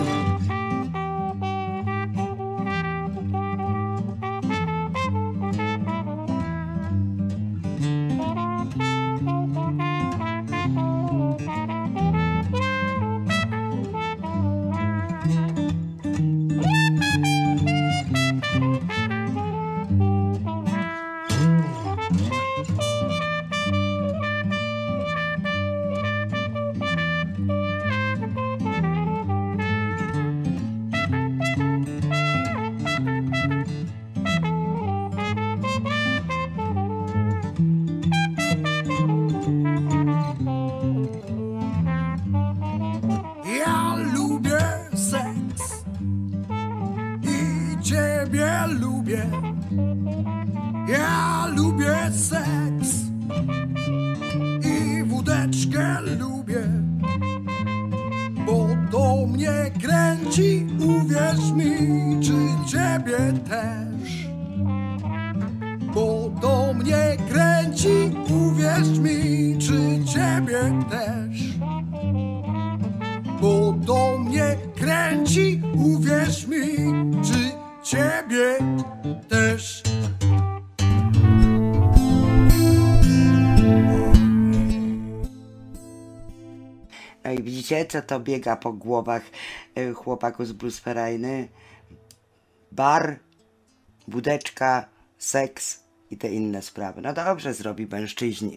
Ja lubię seks i wódeczkę lubię, bo to mnie kręci, uwierz mi, czy ciebie też. Bo to mnie kręci, uwierz mi, czy ciebie też. Bo to mnie kręci, uwierz mi, czy ciebie też. No i widzicie, co to biega po głowach chłopaków z Blues Ferajny? Bar, wódeczka, seks i te inne sprawy. No dobrze zrobi mężczyźni.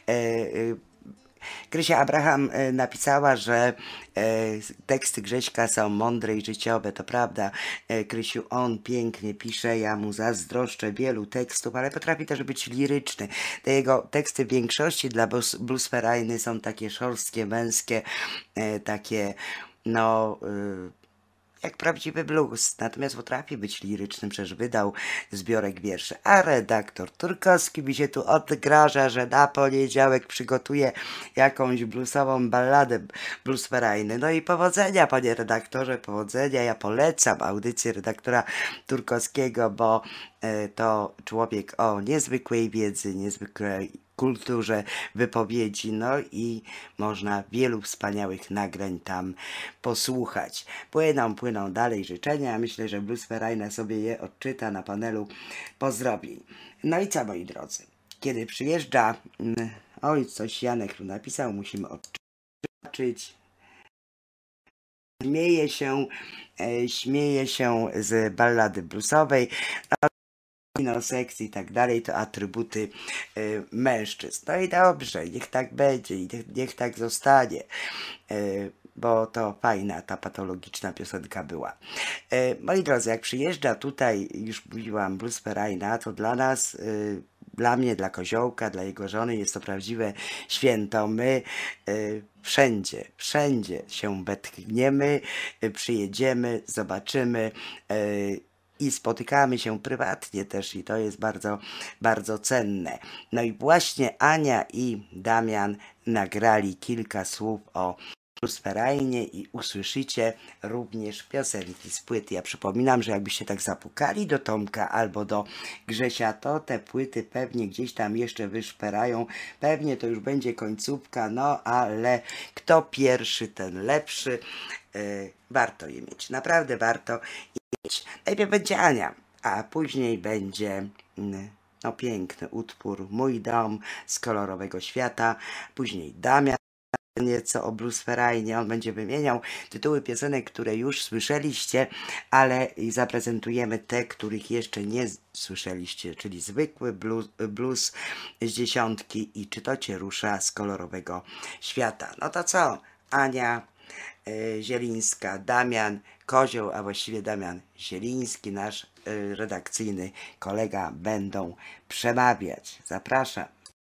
Krysia Abraham napisała, że teksty Grześka są mądre i życiowe. To prawda, Krysiu, on pięknie pisze, ja mu zazdroszczę wielu tekstów, ale potrafi też być liryczny. Te jego teksty w większości dla Blues Ferajny są takie szorstkie, męskie, takie no... jak prawdziwy blues, natomiast potrafi być lirycznym, przecież wydał zbiorek wierszy. A redaktor Turkowski mi się tu odgraża, że na poniedziałek przygotuje jakąś bluesową balladę Blues Ferajny. No i powodzenia, panie redaktorze, powodzenia. Ja polecam audycję redaktora Turkowskiego, bo to człowiek o niezwykłej wiedzy, niezwykłej kulturze wypowiedzi, no i można wielu wspaniałych nagrań tam posłuchać. Płyną dalej życzenia, myślę, że Blues Ferajna sobie je odczyta na panelu pozdrowień. No i co, moi drodzy? kiedy przyjeżdża, oj, coś Janek tu napisał, musimy odczytać. Śmieje się z ballady bluesowej, seks i tak dalej, to atrybuty mężczyzn. No i dobrze, niech tak będzie i niech tak zostanie, bo to fajna ta patologiczna piosenka była. Moi drodzy, jak przyjeżdża tutaj, już mówiłam, Blues Ferajna, to dla nas, dla mnie, dla Koziołka, dla jego żony jest to prawdziwe święto. My wszędzie się wetkniemy, przyjedziemy, zobaczymy i spotykamy się prywatnie też i to jest bardzo, bardzo cenne. No i właśnie Ania i Damian nagrali kilka słów o Blues Ferajnie i usłyszycie również piosenki z płyty. Ja przypominam, że jakbyście tak zapukali do Tomka albo do Grzesia, to te płyty pewnie gdzieś tam jeszcze wyszperają. Pewnie to już będzie końcówka, no ale kto pierwszy, ten lepszy. Warto je mieć, naprawdę warto je mieć. Najpierw będzie Ania, a później będzie no, piękny utwór Mój dom z kolorowego świata, później Damian nieco o Blues Ferajnie, on będzie wymieniał tytuły piosenek, które już słyszeliście, ale zaprezentujemy te, których jeszcze nie słyszeliście, czyli zwykły blues z dziesiątki i Czy to cię rusza z kolorowego świata. No to co? Ania Zielińska, Damian Kozioł, a właściwie Damian Zieliński, nasz redakcyjny kolega, będą przemawiać. Zapraszam.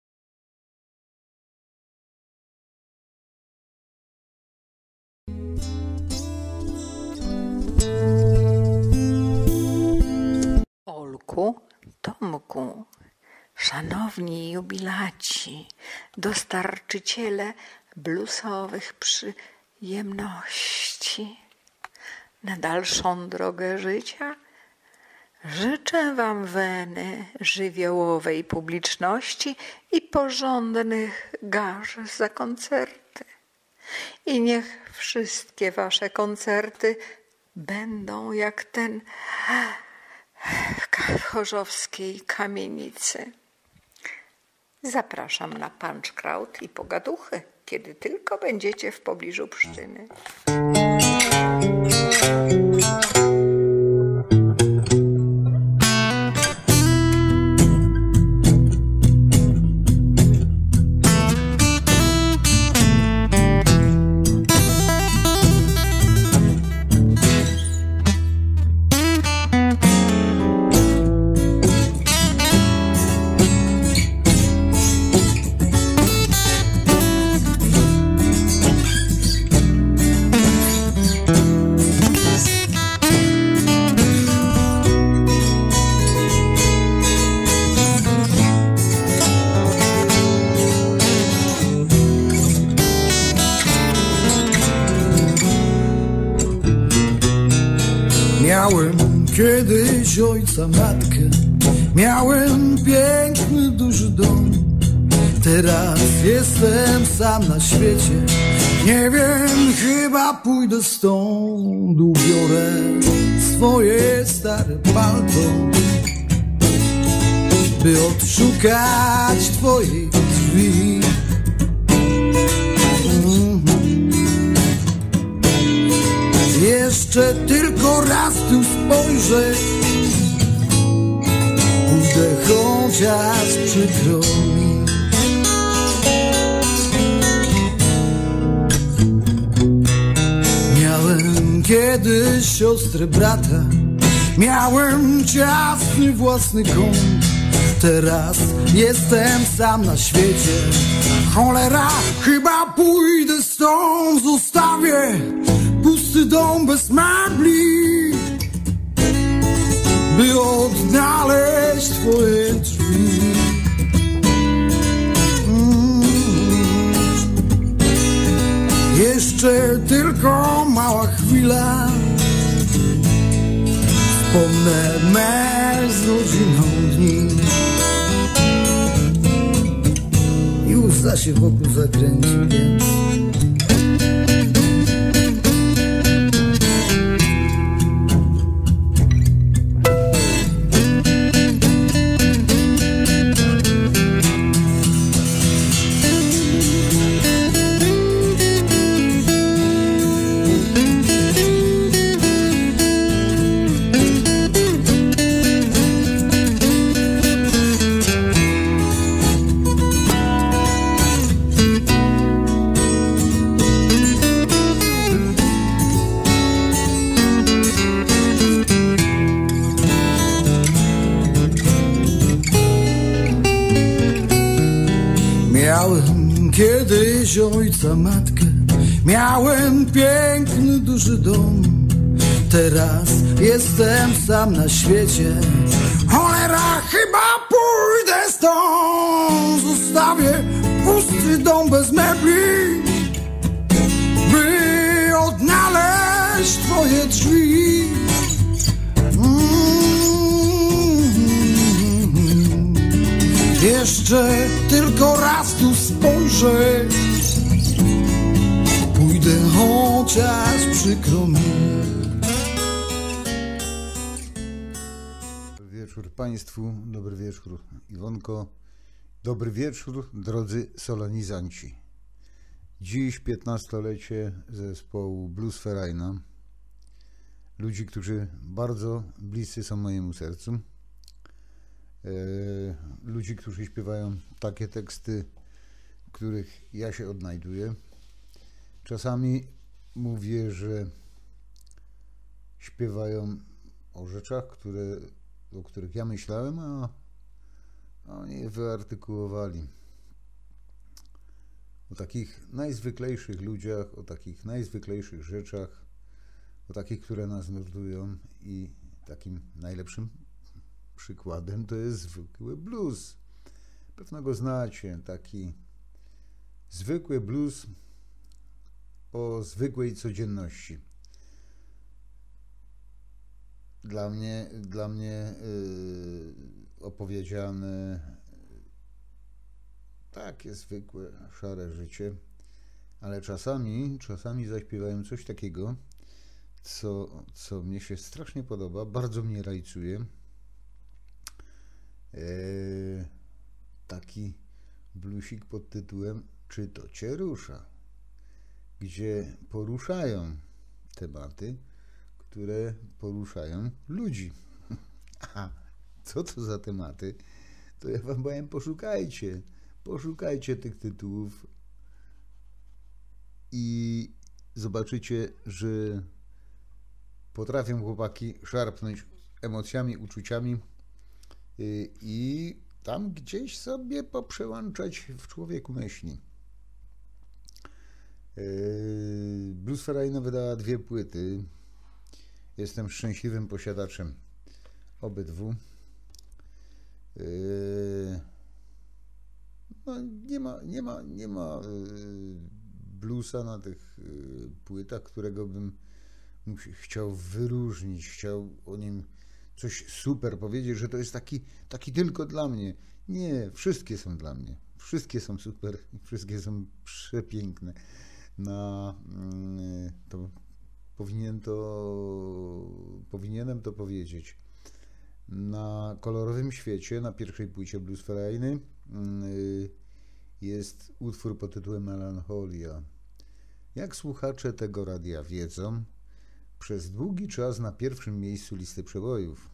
Olku, Tomku, szanowni jubilaci, dostarczyciele bluesowych przyjemności, na dalszą drogę życia życzę wam weny żywiołowej publiczności i porządnych gaż za koncerty. I niech wszystkie wasze koncerty będą jak ten w chorzowskiej kamienicy. Zapraszam na punchkraut i pogaduchy, kiedy tylko będziecie w pobliżu Pszczyny. Miałem kiedyś ojca, matkę, miałem piękny, duży dom. Teraz jestem sam na świecie, nie wiem, chyba pójdę stąd. Ubiorę swoje stare palto, by odszukać twojej krwi. Jeszcze tylko raz tu spojrzę, pójdę chociaż przykro mi. Miałem kiedyś siostrę, brata, miałem ciasny własny kąt. Teraz jestem sam na świecie, cholera, chyba pójdę stąd. Zostawię pusty dom bez mebli, by odnaleźć twoje drzwi. Jeszcze tylko mała chwila, wspomnę me z rodziną dni i łza się wokół zakręci, więc Miałem kiedyś ojca, matkę, miałem piękny, duży dom. Teraz jestem sam na świecie. Cholera, chyba pójdę stąd. Zostawię pusty dom bez mebli, by odnaleźć twoje drzwi. Jeszcze tylko raz tu spojrzę, pójdę chociaż przykro mi. Dobry wieczór Państwu, dobry wieczór Iwonko, dobry wieczór drodzy solenizanci. Dziś 15-lecie zespołu Bluesvereina, ludzi, którzy bardzo bliscy są mojemu sercu. Ludzi, którzy śpiewają takie teksty, w których ja się odnajduję. Czasami mówię, że śpiewają o rzeczach, o których ja myślałem, a oni je wyartykułowali. O takich najzwyklejszych ludziach, o takich najzwyklejszych rzeczach, o takich, które nas nurtują, i takim najlepszym przykładem to jest zwykły blues. Pewno go znacie, taki zwykły blues o zwykłej codzienności. Dla mnie opowiedziane takie zwykłe, szare życie, ale czasami zaśpiewają coś takiego, co mnie się strasznie podoba, bardzo mnie rajcuje. Taki bluesik pod tytułem Czy to cię rusza? Gdzie poruszają tematy, które poruszają ludzi. A co to za tematy? To ja wam powiem, poszukajcie tych tytułów i zobaczycie, że potrafią chłopaki szarpnąć emocjami, uczuciami i tam gdzieś sobie poprzełączać w człowieku myśli. Bluesvereina wydała 2 płyty. Jestem szczęśliwym posiadaczem obydwu. No, nie ma bluesa na tych płytach, którego bym chciał wyróżnić, chciał o nim coś super powiedzieć, że to jest taki tylko dla mnie. Nie, wszystkie są dla mnie. Wszystkie są super, wszystkie są przepiękne. Powinienem to powiedzieć. Na kolorowym świecie, na pierwszej płycie Bluesvereiny jest utwór pod tytułem Melancholia. Jak słuchacze tego radia wiedzą, przez długi czas na pierwszym miejscu listy przebojów.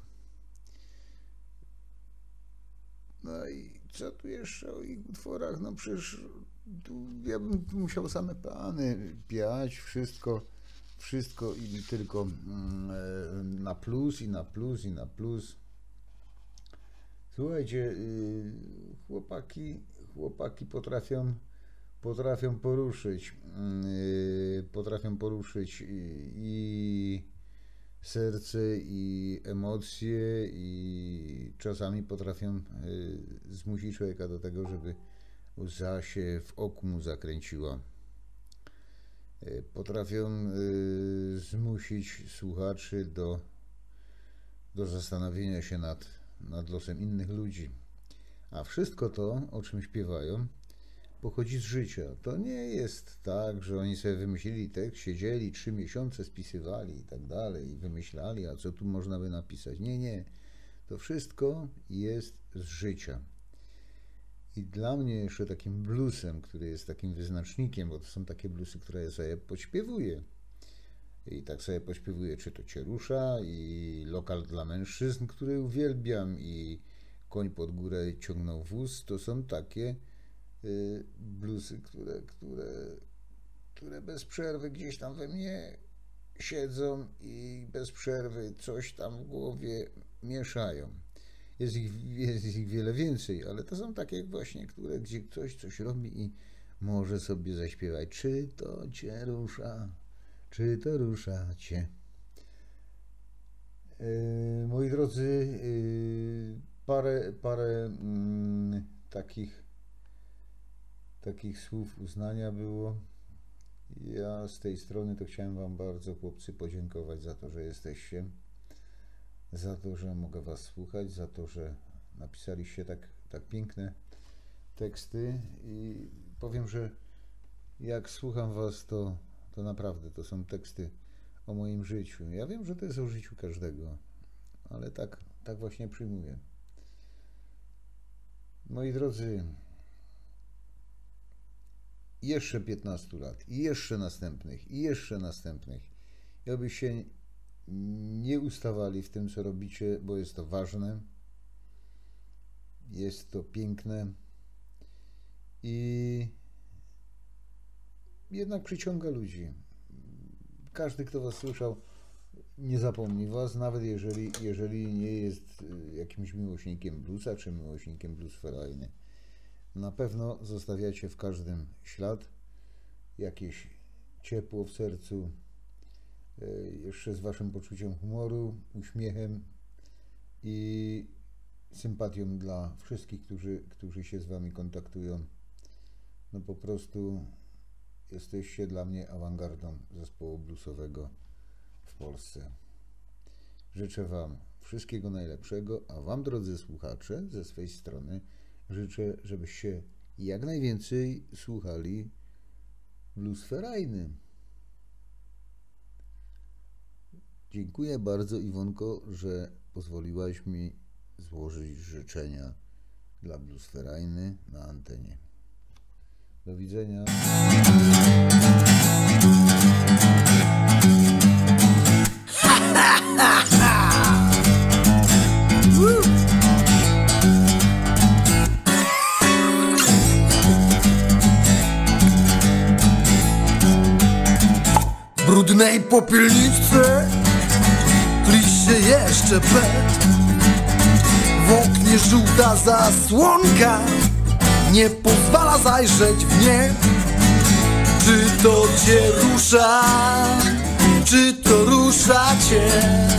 No i co tu jeszcze o ich utworach? No przecież ja bym musiał same plany piać, wszystko i tylko na plus, i na plus, i na plus. Słuchajcie, chłopaki potrafią poruszyć i serce, i emocje, i czasami potrafią zmusić człowieka do tego, żeby łza się w oku mu zakręciła. Potrafią zmusić słuchaczy do zastanowienia się nad losem innych ludzi. A wszystko to, o czym śpiewają, pochodzi z życia. To nie jest tak, że oni sobie wymyślili tekst, siedzieli 3 miesiące, spisywali i tak dalej, i wymyślali, a co tu można by napisać. Nie. To wszystko jest z życia. I dla mnie jeszcze takim bluesem, który jest takim wyznacznikiem, bo to są takie bluesy, które ja sobie podśpiewuję. I tak sobie podśpiewuję Czy to cię rusza, i Lokal dla mężczyzn, który uwielbiam, i Koń pod górę ciągnął wóz. To są takie bluesy, które bez przerwy gdzieś tam we mnie siedzą i bez przerwy coś tam w głowie mieszają. jest ich wiele więcej, ale to są takie właśnie, gdzie ktoś coś robi i może sobie zaśpiewać. Czy to cię rusza, czy to rusza cię? Moi drodzy, parę takich słów uznania było. Ja z tej strony to chciałem wam bardzo, chłopcy, podziękować za to, że jesteście, za to, że mogę was słuchać, za to, że napisaliście tak piękne teksty i powiem, że jak słucham was, to naprawdę to są teksty o moim życiu. Ja wiem, że to jest o życiu każdego, ale tak właśnie przyjmuję. Moi drodzy, jeszcze 15 lat i jeszcze następnych, i jeszcze następnych. I abyście nie ustawali w tym, co robicie, bo jest to ważne, jest to piękne i jednak przyciąga ludzi. Każdy, kto was słyszał, nie zapomni was, nawet jeżeli nie jest jakimś miłośnikiem bluesa czy miłośnikiem bluesferajny. Na pewno zostawiacie w każdym ślad, jakieś ciepło w sercu, jeszcze z waszym poczuciem humoru, uśmiechem i sympatią dla wszystkich, którzy się z wami kontaktują. No po prostu jesteście dla mnie awangardą zespołu bluesowego w Polsce. Życzę wam wszystkiego najlepszego, a wam, drodzy słuchacze, ze swej strony życzę, żebyście jak najwięcej słuchali bluesferajny. Dziękuję bardzo, Iwonko, że pozwoliłaś mi złożyć życzenia dla bluesferajny na antenie. Do widzenia. W brudnej popielniczce tli się jeszcze pet. W oknie żółta zasłonka nie pozwala zajrzeć w nie. Czy to cię rusza, czy to rusza cię?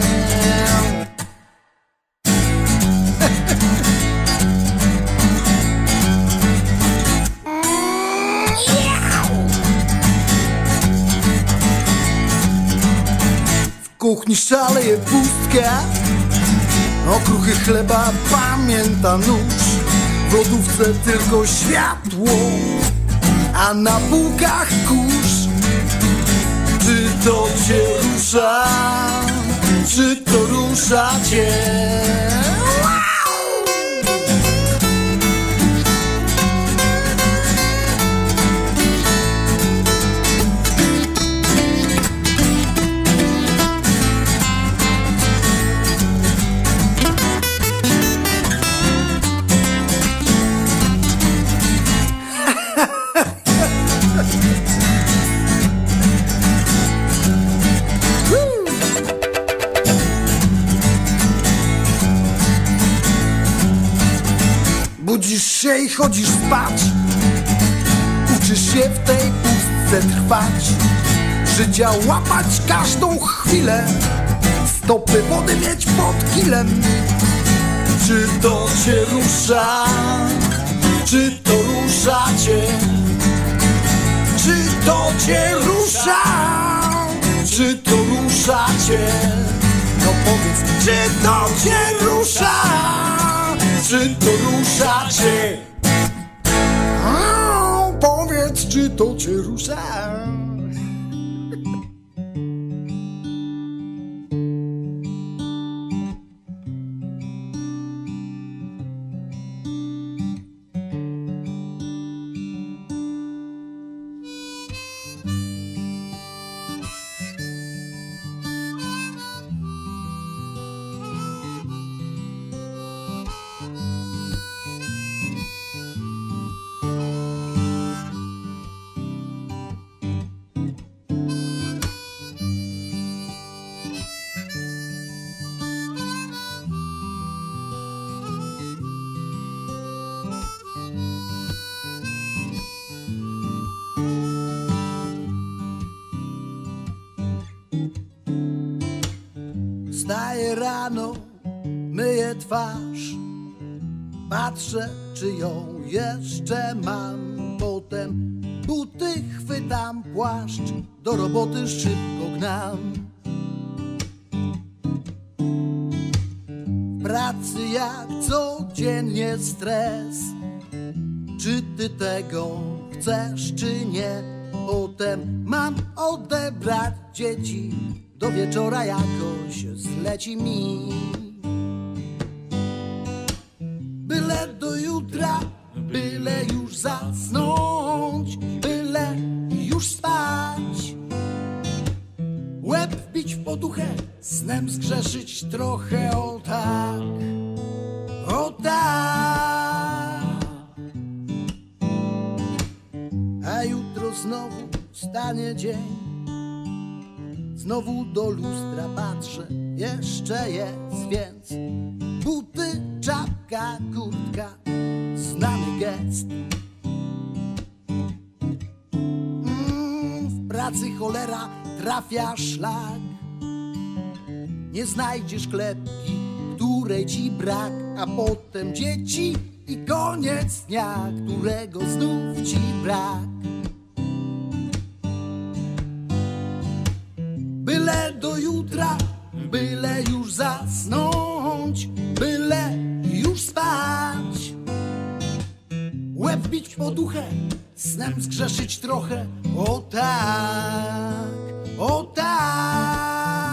W kuchni szaleje pustka, okruchy chleba pamięta nóż. W lodówce tylko światło, a na półkach kurz. Czy to cię rusza, czy to rusza cię? Budzisz się i chodzisz spać, uczysz się w tej pustce trwać, życia łapać każdą chwilę, stopy wody mieć pod kilem. Czy to cię rusza, czy to rusza cię? Czy to cię rusza, czy to rusza cię? No powiedz, czy to cię rusza, czy to rusza cię? Powiedz, czy to cię rusza? Wstaję rano, myję twarz, patrzę, czy ją jeszcze mam. Potem buty chwytam, płaszcz, do roboty szybko gnam. W pracy jak codziennie stres, czy ty tego chcesz, czy nie? Potem mam odebrać dzieci, do wieczora jakoś zleci mi. Byle do jutra, byle już zasnąć, byle już spać. Łeb wbić w poduchę, snem zgrzeszyć trochę, o tak, o tak. A jutro znowu stanie dzień, znowu do lustra patrzę, jeszcze jest, więc buty, czapka, kurtka, znany gest. W pracy cholera trafia szlak, nie znajdziesz klepki, której ci brak, a potem dzieci i koniec dnia, którego znów ci brak. Byle do jutra, byle już zasnąć, byle już spać. Łeb bić w poduchę, snem zgrzeszyć trochę, o tak, o tak.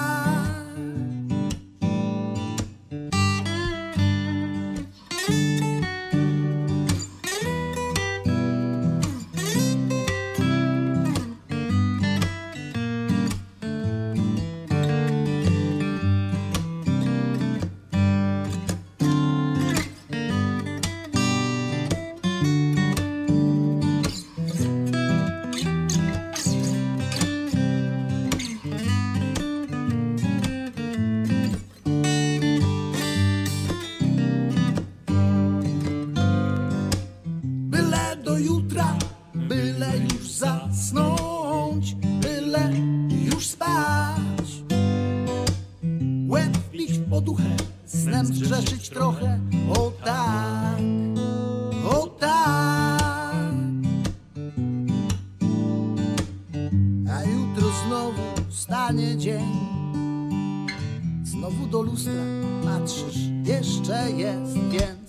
Byle już zasnąć, byle już spać. Łeb wbić w poduchę, snem zgrzeszyć trochę, o tak, o tak. A jutro znowu stanie dzień, znowu do lustra patrzysz, jeszcze jest, więc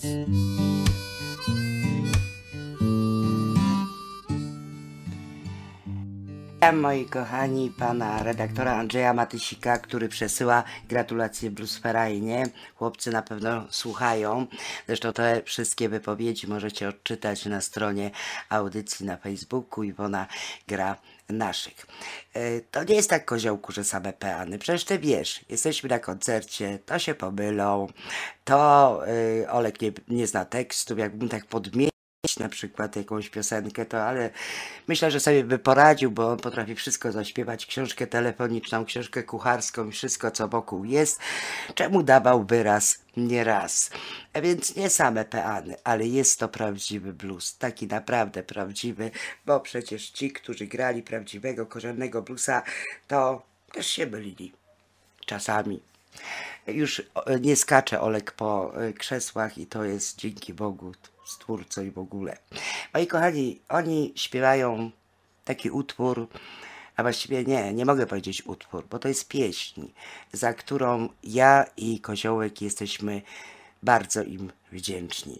Witam, moi kochani, pana redaktora Andrzeja Matysika, który przesyła gratulacje Bluesferajnie. Chłopcy na pewno słuchają. Zresztą te wszystkie wypowiedzi możecie odczytać na stronie audycji na Facebooku Iwona Gra Naszych. To nie jest tak, koziołku, że same peany. Przecież ty wiesz, jesteśmy na koncercie, to się pomylą, to Olek nie zna tekstów, jakbym tak podmienił na przykład jakąś piosenkę, to ale myślę, że sobie by poradził, bo on potrafi wszystko zaśpiewać, książkę telefoniczną, książkę kucharską i wszystko, co wokół jest, czemu dawałby raz, nie raz. A więc nie same peany, ale jest to prawdziwy blues, taki naprawdę prawdziwy, bo przecież ci, którzy grali prawdziwego, korzennego bluesa, to też się mylili czasami. Już nie skacze Olek po krzesłach i to jest dzięki Bogu, Stwórco i w ogóle. Moi kochani, oni śpiewają taki utwór, a właściwie nie mogę powiedzieć utwór, bo to jest pieśń, za którą ja i Koziołek jesteśmy bardzo im wdzięczni,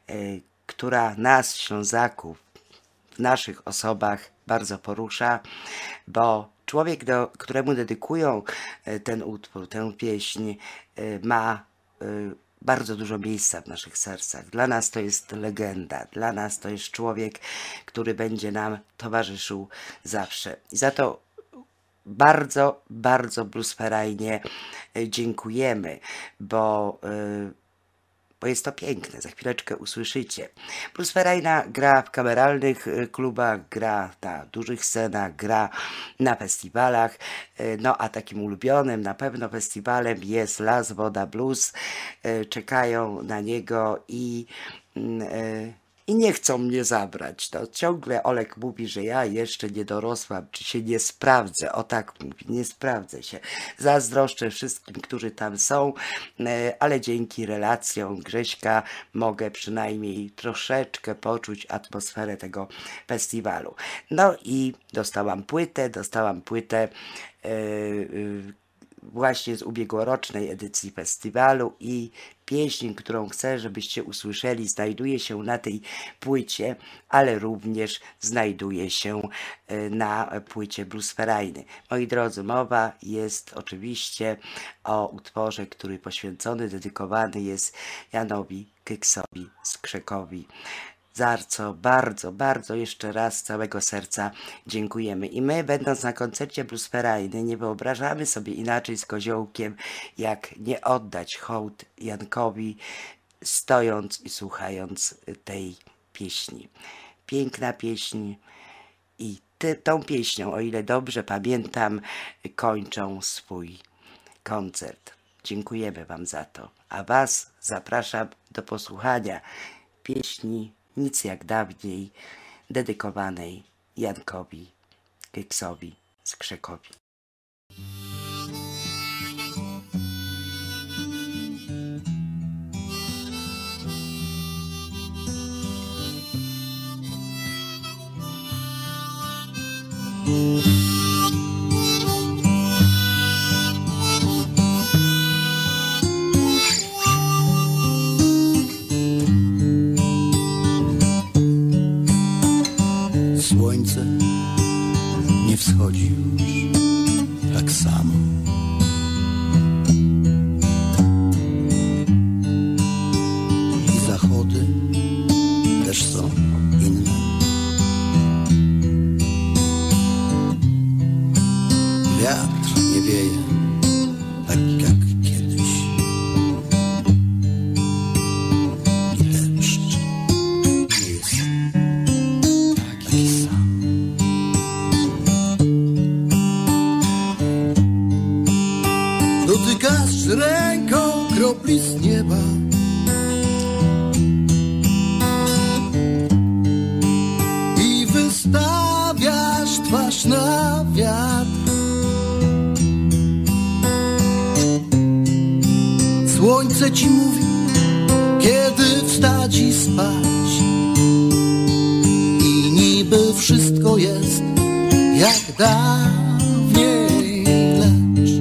która nas, Ślązaków, w naszych osobach bardzo porusza, bo człowiek, któremu dedykują ten utwór, tę pieśń, ma bardzo dużo miejsca w naszych sercach. Dla nas to jest legenda, dla nas to jest człowiek, który będzie nam towarzyszył zawsze. I za to bardzo, bardzo Bluesferajnie dziękujemy, bo jest to piękne, za chwileczkę usłyszycie. Bluesferajna gra w kameralnych klubach, gra na dużych scenach, gra na festiwalach, no a takim ulubionym na pewno festiwalem jest Las Woda Blues. Czekają na niego i i nie chcą mnie zabrać. To ciągle Olek mówi, że ja jeszcze nie dorosłam, czy się nie sprawdzę. O tak mówi, nie sprawdzę się. Zazdroszczę wszystkim, którzy tam są, ale dzięki relacjom Grześka mogę przynajmniej troszeczkę poczuć atmosferę tego festiwalu. No i dostałam płytę właśnie z ubiegłorocznej edycji festiwalu i pieśń, którą chcę, żebyście usłyszeli, znajduje się na tej płycie, ale również znajduje się na płycie Blues Ferajny. Moi drodzy, mowa jest oczywiście o utworze, który poświęcony, dedykowany jest Janowi Keksowi Skrzekowi, za co bardzo, bardzo jeszcze raz z całego serca dziękujemy. I my, będąc na koncercie Blues Ferajny, nie wyobrażamy sobie inaczej z Koziołkiem, jak nie oddać hołd Jankowi, stojąc i słuchając tej pieśni. Piękna pieśń i tą pieśnią, o ile dobrze pamiętam, kończą swój koncert. Dziękujemy wam za to, a was zapraszam do posłuchania pieśni Nic jak dawniej, dedykowanej Jankowi Keksowi Skrzekowi. Słońce nie wschodzi już tak samo. I zachody też są inne. Wiatr nie wieje tak jak kiedyś. I deszcz nie jest taki sam. Dotykasz ręką kropli z nieba. I wystawiasz twarz na wiatr. Słońce ci mówi, kiedy wstać i spać. I niby wszystko jest jak dawniej, lecz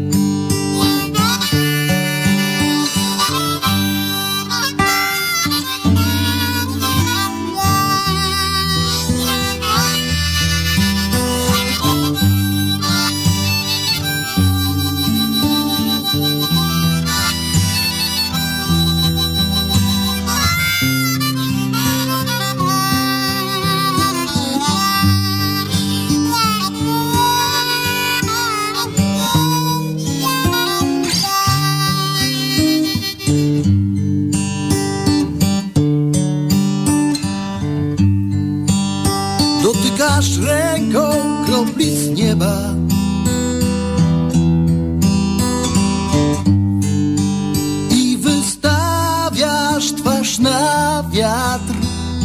dotykasz ręką kropli z nieba. I wystawiasz twarz na wiatr.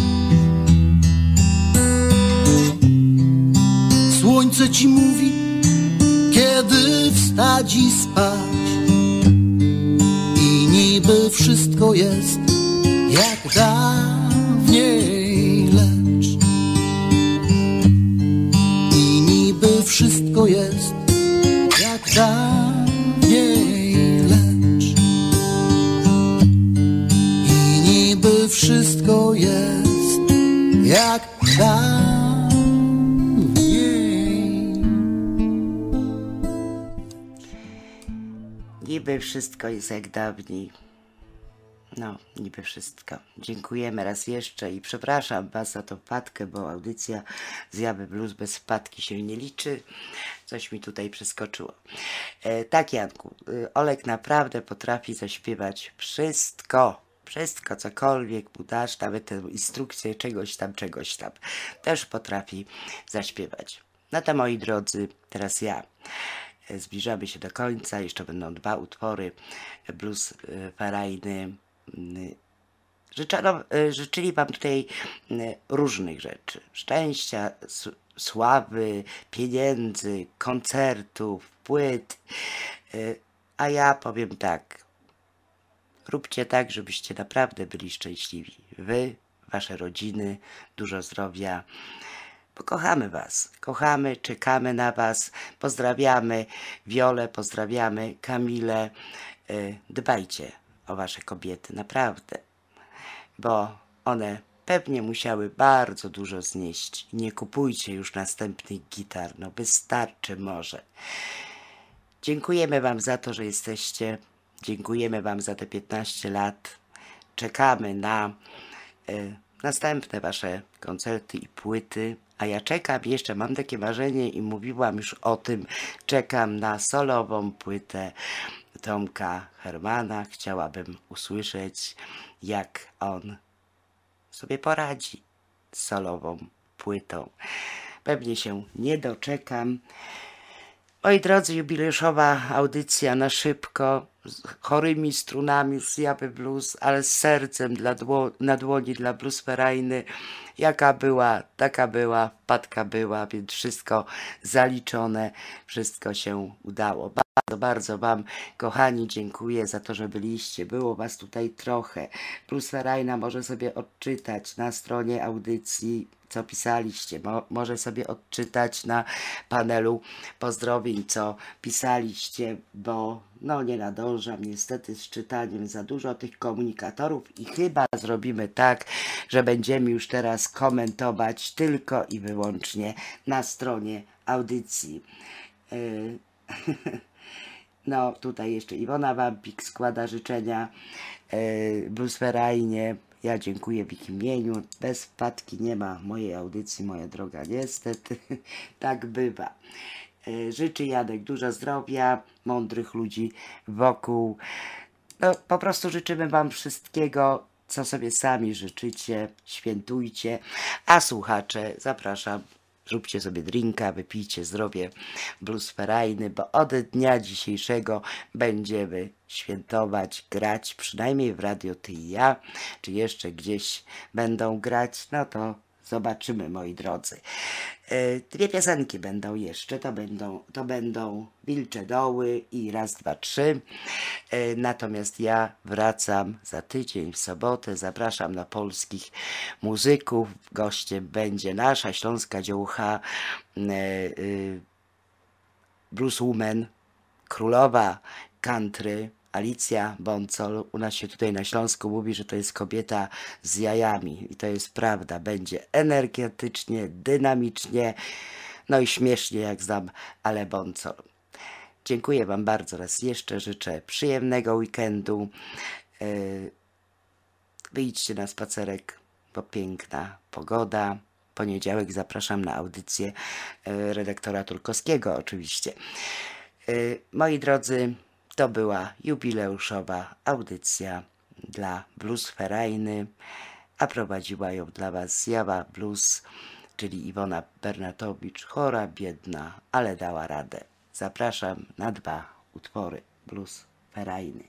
Słońce ci mówi, kiedy wstać i spać. I niby wszystko jest jak dawniej, lecz i niby wszystko jest jak dawniej, lecz i niby wszystko jest jak dawniej. Niby wszystko jest jak dawniej. No, niby wszystko. Dziękujemy raz jeszcze i przepraszam was za tą wpadkę, bo audycja Zjawy Blues bez wpadki się nie liczy. Coś mi tutaj przeskoczyło. Tak, Janku, Olek naprawdę potrafi zaśpiewać wszystko. Wszystko, cokolwiek mu dasz, nawet tę instrukcję czegoś tam. Też potrafi zaśpiewać. No to, moi drodzy, teraz ja. Zbliżamy się do końca. Jeszcze będą 2 utwory Blues Ferajny Życzyli wam tutaj różnych rzeczy. Szczęścia, sławy, pieniędzy, koncertów, płyt. A ja powiem tak. Róbcie tak, żebyście naprawdę byli szczęśliwi. Wy, wasze rodziny, dużo zdrowia. Bo kochamy was. Kochamy, czekamy na was. Pozdrawiamy Wiolę, pozdrawiamy Kamilę. Dbajcie o wasze kobiety, naprawdę. Bo one pewnie musiały bardzo dużo znieść. Nie kupujcie już następnych gitar, no wystarczy może. Dziękujemy wam za to, że jesteście. Dziękujemy wam za te 15 lat. Czekamy na następne wasze koncerty i płyty. A ja czekam jeszcze, mam takie marzenie i mówiłam już o tym. Czekam na solową płytę Tomka Hermana. Chciałabym usłyszeć, jak on sobie poradzi z solową płytą. Pewnie się nie doczekam. Moi drodzy, jubileuszowa audycja na szybko, z chorymi strunami z Jawy Blues, ale z sercem na dłoni dla bluesferajny. Jaka była, taka była, wpadka była, więc wszystko zaliczone, wszystko się udało. Bardzo, bardzo wam, kochani, dziękuję za to, że byliście. Było was tutaj trochę. Bluesferajna może sobie odczytać na stronie audycji, co pisaliście. Może sobie odczytać na panelu pozdrowień, co pisaliście, bo no nie nadążam niestety z czytaniem, za dużo tych komunikatorów i chyba zrobimy tak, że będziemy już teraz komentować tylko i wyłącznie na stronie audycji. No tutaj jeszcze Iwona Wampik składa życzenia bluesferajnie. Ja dziękuję w ich imieniu. Bez wpadki nie ma mojej audycji, moja droga, niestety. Tak bywa. Życzy Janek dużo zdrowia, mądrych ludzi wokół. No, po prostu życzymy wam wszystkiego, co sobie sami życzycie. Świętujcie. A słuchacze, zapraszam, zróbcie sobie drinka, wypijcie zdrowie bluesferajny, bo od dnia dzisiejszego będziemy świętować, grać, przynajmniej w Radio Ty i Ja, czy jeszcze gdzieś będą grać, no to zobaczymy, moi drodzy. Dwie piosenki będą jeszcze, to będą Wilcze Doły i Raz, dwa, trzy. Natomiast ja wracam za tydzień w sobotę, zapraszam na polskich muzyków. Gościem będzie nasza śląska dziołcha blueswoman, królowa country, Alicja Boncol. U nas się tutaj na Śląsku mówi, że to jest kobieta z jajami i to jest prawda. Będzie energetycznie, dynamicznie, no i śmiesznie jak znam Ale Boncol. Dziękuję wam bardzo raz jeszcze, życzę przyjemnego weekendu. Wyjdźcie na spacerek, bo piękna pogoda. Poniedziałek zapraszam na audycję redaktora Turkowskiego oczywiście. Moi drodzy, to była jubileuszowa audycja dla bluesferajny, a prowadziła ją dla was Jawa Blues, czyli Iwona Bernatowicz, chora, biedna, ale dała radę. Zapraszam na 2 utwory bluesferajny.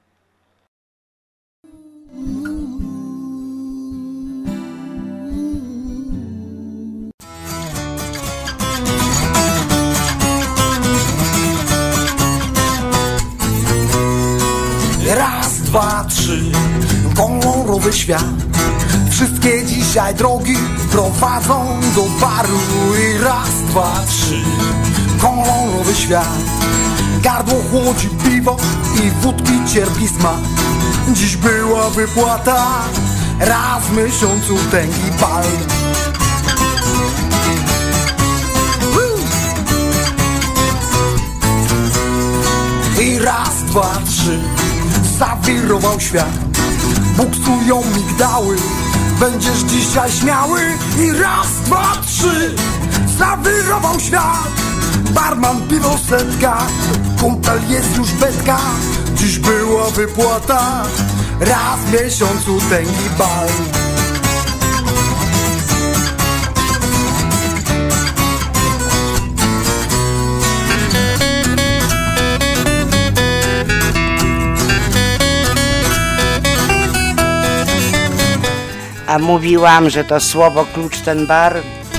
Raz, dwa, trzy, kolorowy świat. Wszystkie dzisiaj drogi prowadzą do baru. I raz, dwa, trzy, kolorowy świat. Gardło chłodzi piwo i wódki cierpi smak. Dziś była wypłata, raz w miesiącu tęgi bal. I raz, dwa, trzy, zawirował świat. Buksują migdały, będziesz dzisiaj śmiały. I raz, dwa, trzy, zawirował świat. Barman piwo setka, kumpel jest już betka. Dziś była wypłata, raz w miesiącu tęgi bal. A mówiłam, że to słowo klucz ten bar.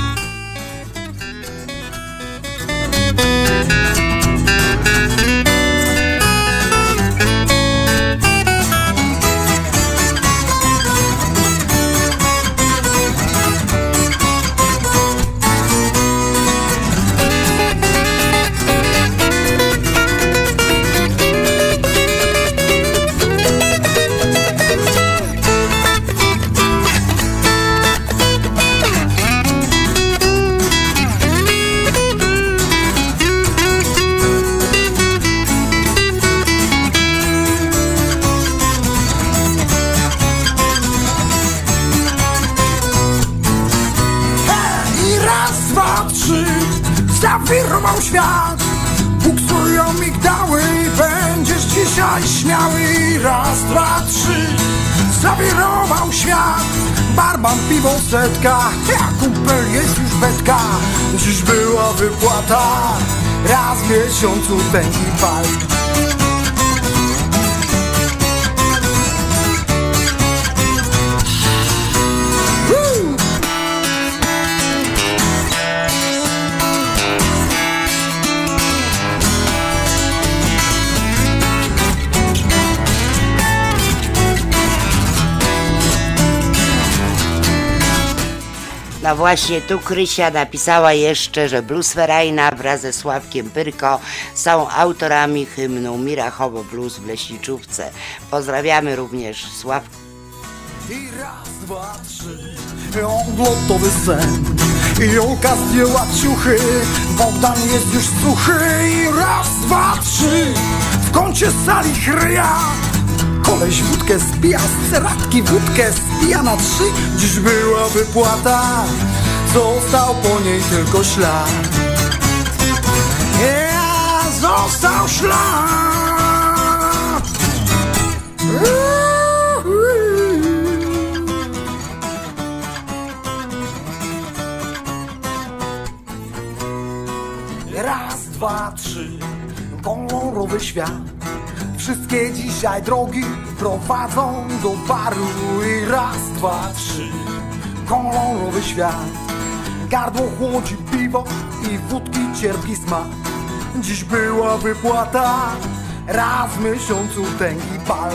Zawirował świat, buksują migdały, będziesz dzisiaj śmiały. Raz, dwa, trzy. Zawirował świat, barman, piwo, setka, ja kumpel, jest już betka. Dziś była wypłata, raz w miesiącu tęgi pal. No właśnie, tu Krysia napisała jeszcze, że Blues Ferajna wraz ze Sławkiem Pyrko są autorami hymnu Mirachowo Blues w Leśniczówce. Pozdrawiamy również Sławka. I raz, dwa, trzy, odlotowy sen. I Julka zdjęła ciuchy, Bogdan jest już suchy. I raz, dwa, trzy, w kącie sali chryja. Koleś wódkę spija z ceratki, wódkę spija na trzy. Dziś była wypłata, został po niej tylko ślad. Został ślad. Raz, dwa, trzy, kolorowy świat. Wszystkie dzisiaj drogi prowadzą do baru. I raz, dwa, trzy, kolorowy świat. Gardło chłodzi piwo i wódki cierpi smak. Dziś była wypłata, raz w miesiącu tęgi bal.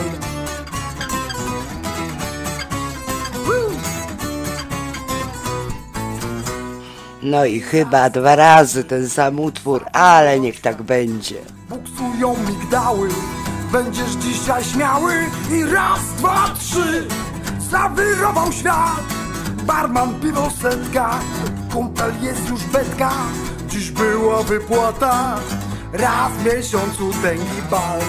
No i chyba 2 razy ten sam utwór, ale niech tak będzie. Buksują migdały, będziesz dzisiaj śmiały. I raz, dwa, trzy, zawirował świat. Barman, piwo, setka, kumpel, jest już betka. Dziś była wypłata, raz w miesiącu tęgi bal.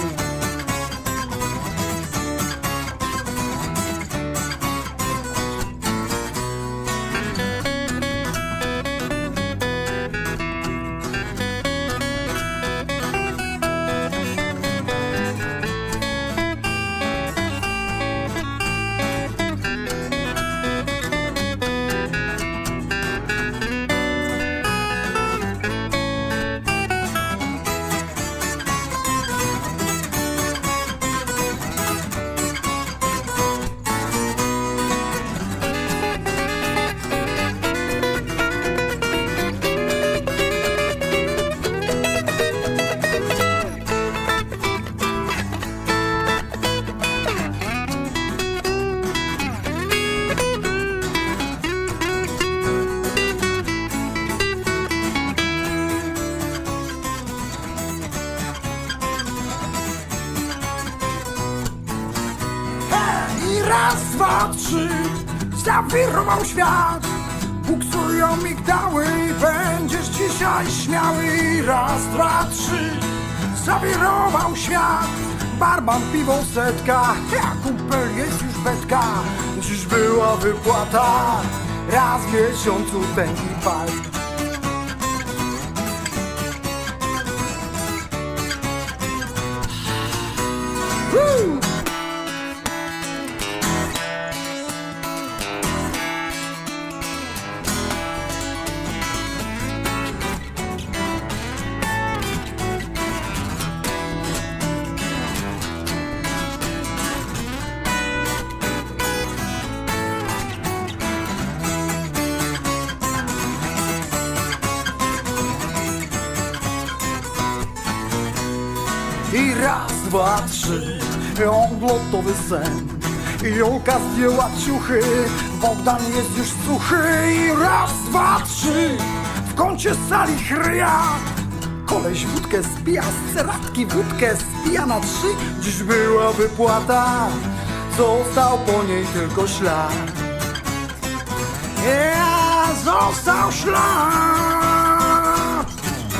Raz, dwa, trzy, zawirował świat. Buksują migdały, będziesz dzisiaj śmiały. Raz, dwa, trzy, zawirował świat. Barman, piwo, setka, ja kumpel, jest już betka. Dziś była wypłata, raz w miesiącu tęgi pal. raz, dwa, trzy, odlotowy sen. Jolka zdjęła ciuchy, Bogdan jest już suchy. I raz, dwa, trzy, w kącie sali chryja. Koleś wódkę spija, z ceratki wódkę spija na trzy. Dziś była wypłata, został po niej tylko ślad. Został ślad.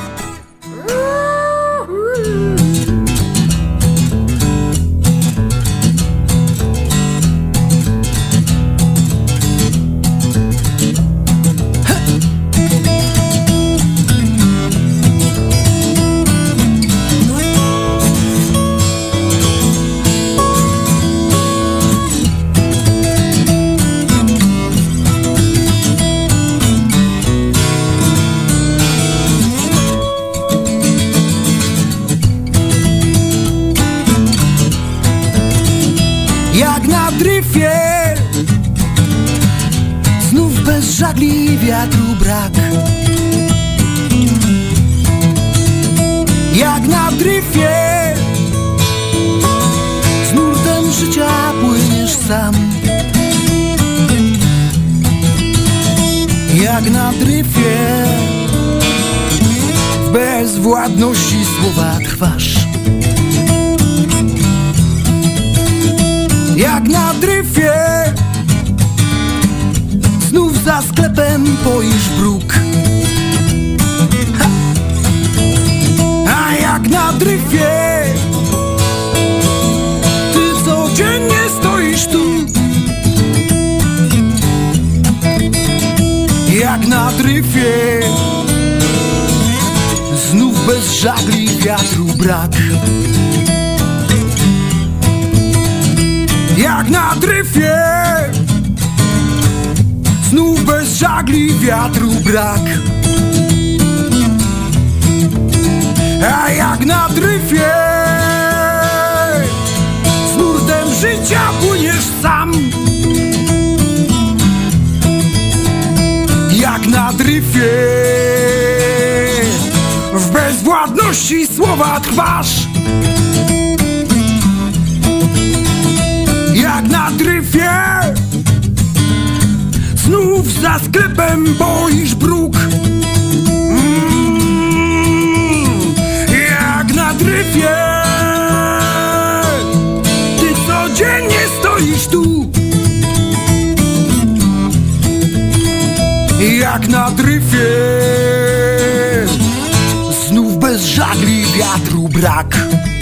Jak na dryfie, znów bez żagli wiatru brak. Jak na dryfie, z nurtem życia płyniesz sam. Jak na dryfie, w bezwładności słowa trwasz. Jak na dryfie, znów za sklepem poisz bruk. A jak na dryfie, ty codziennie stoisz tu. Jak na dryfie, znów bez żagli wiatru brak. Jak na dryfie, znów bez żagli wiatru brak. A jak na dryfie, z nurtem życia płyniesz sam. Jak na dryfie, w bezwładności słowa trwasz. Jak na dryfie, znów za sklepem boisz bruk. Jak na dryfie, ty codziennie stoisz tu. Jak na dryfie, znów bez żagli wiatru brak.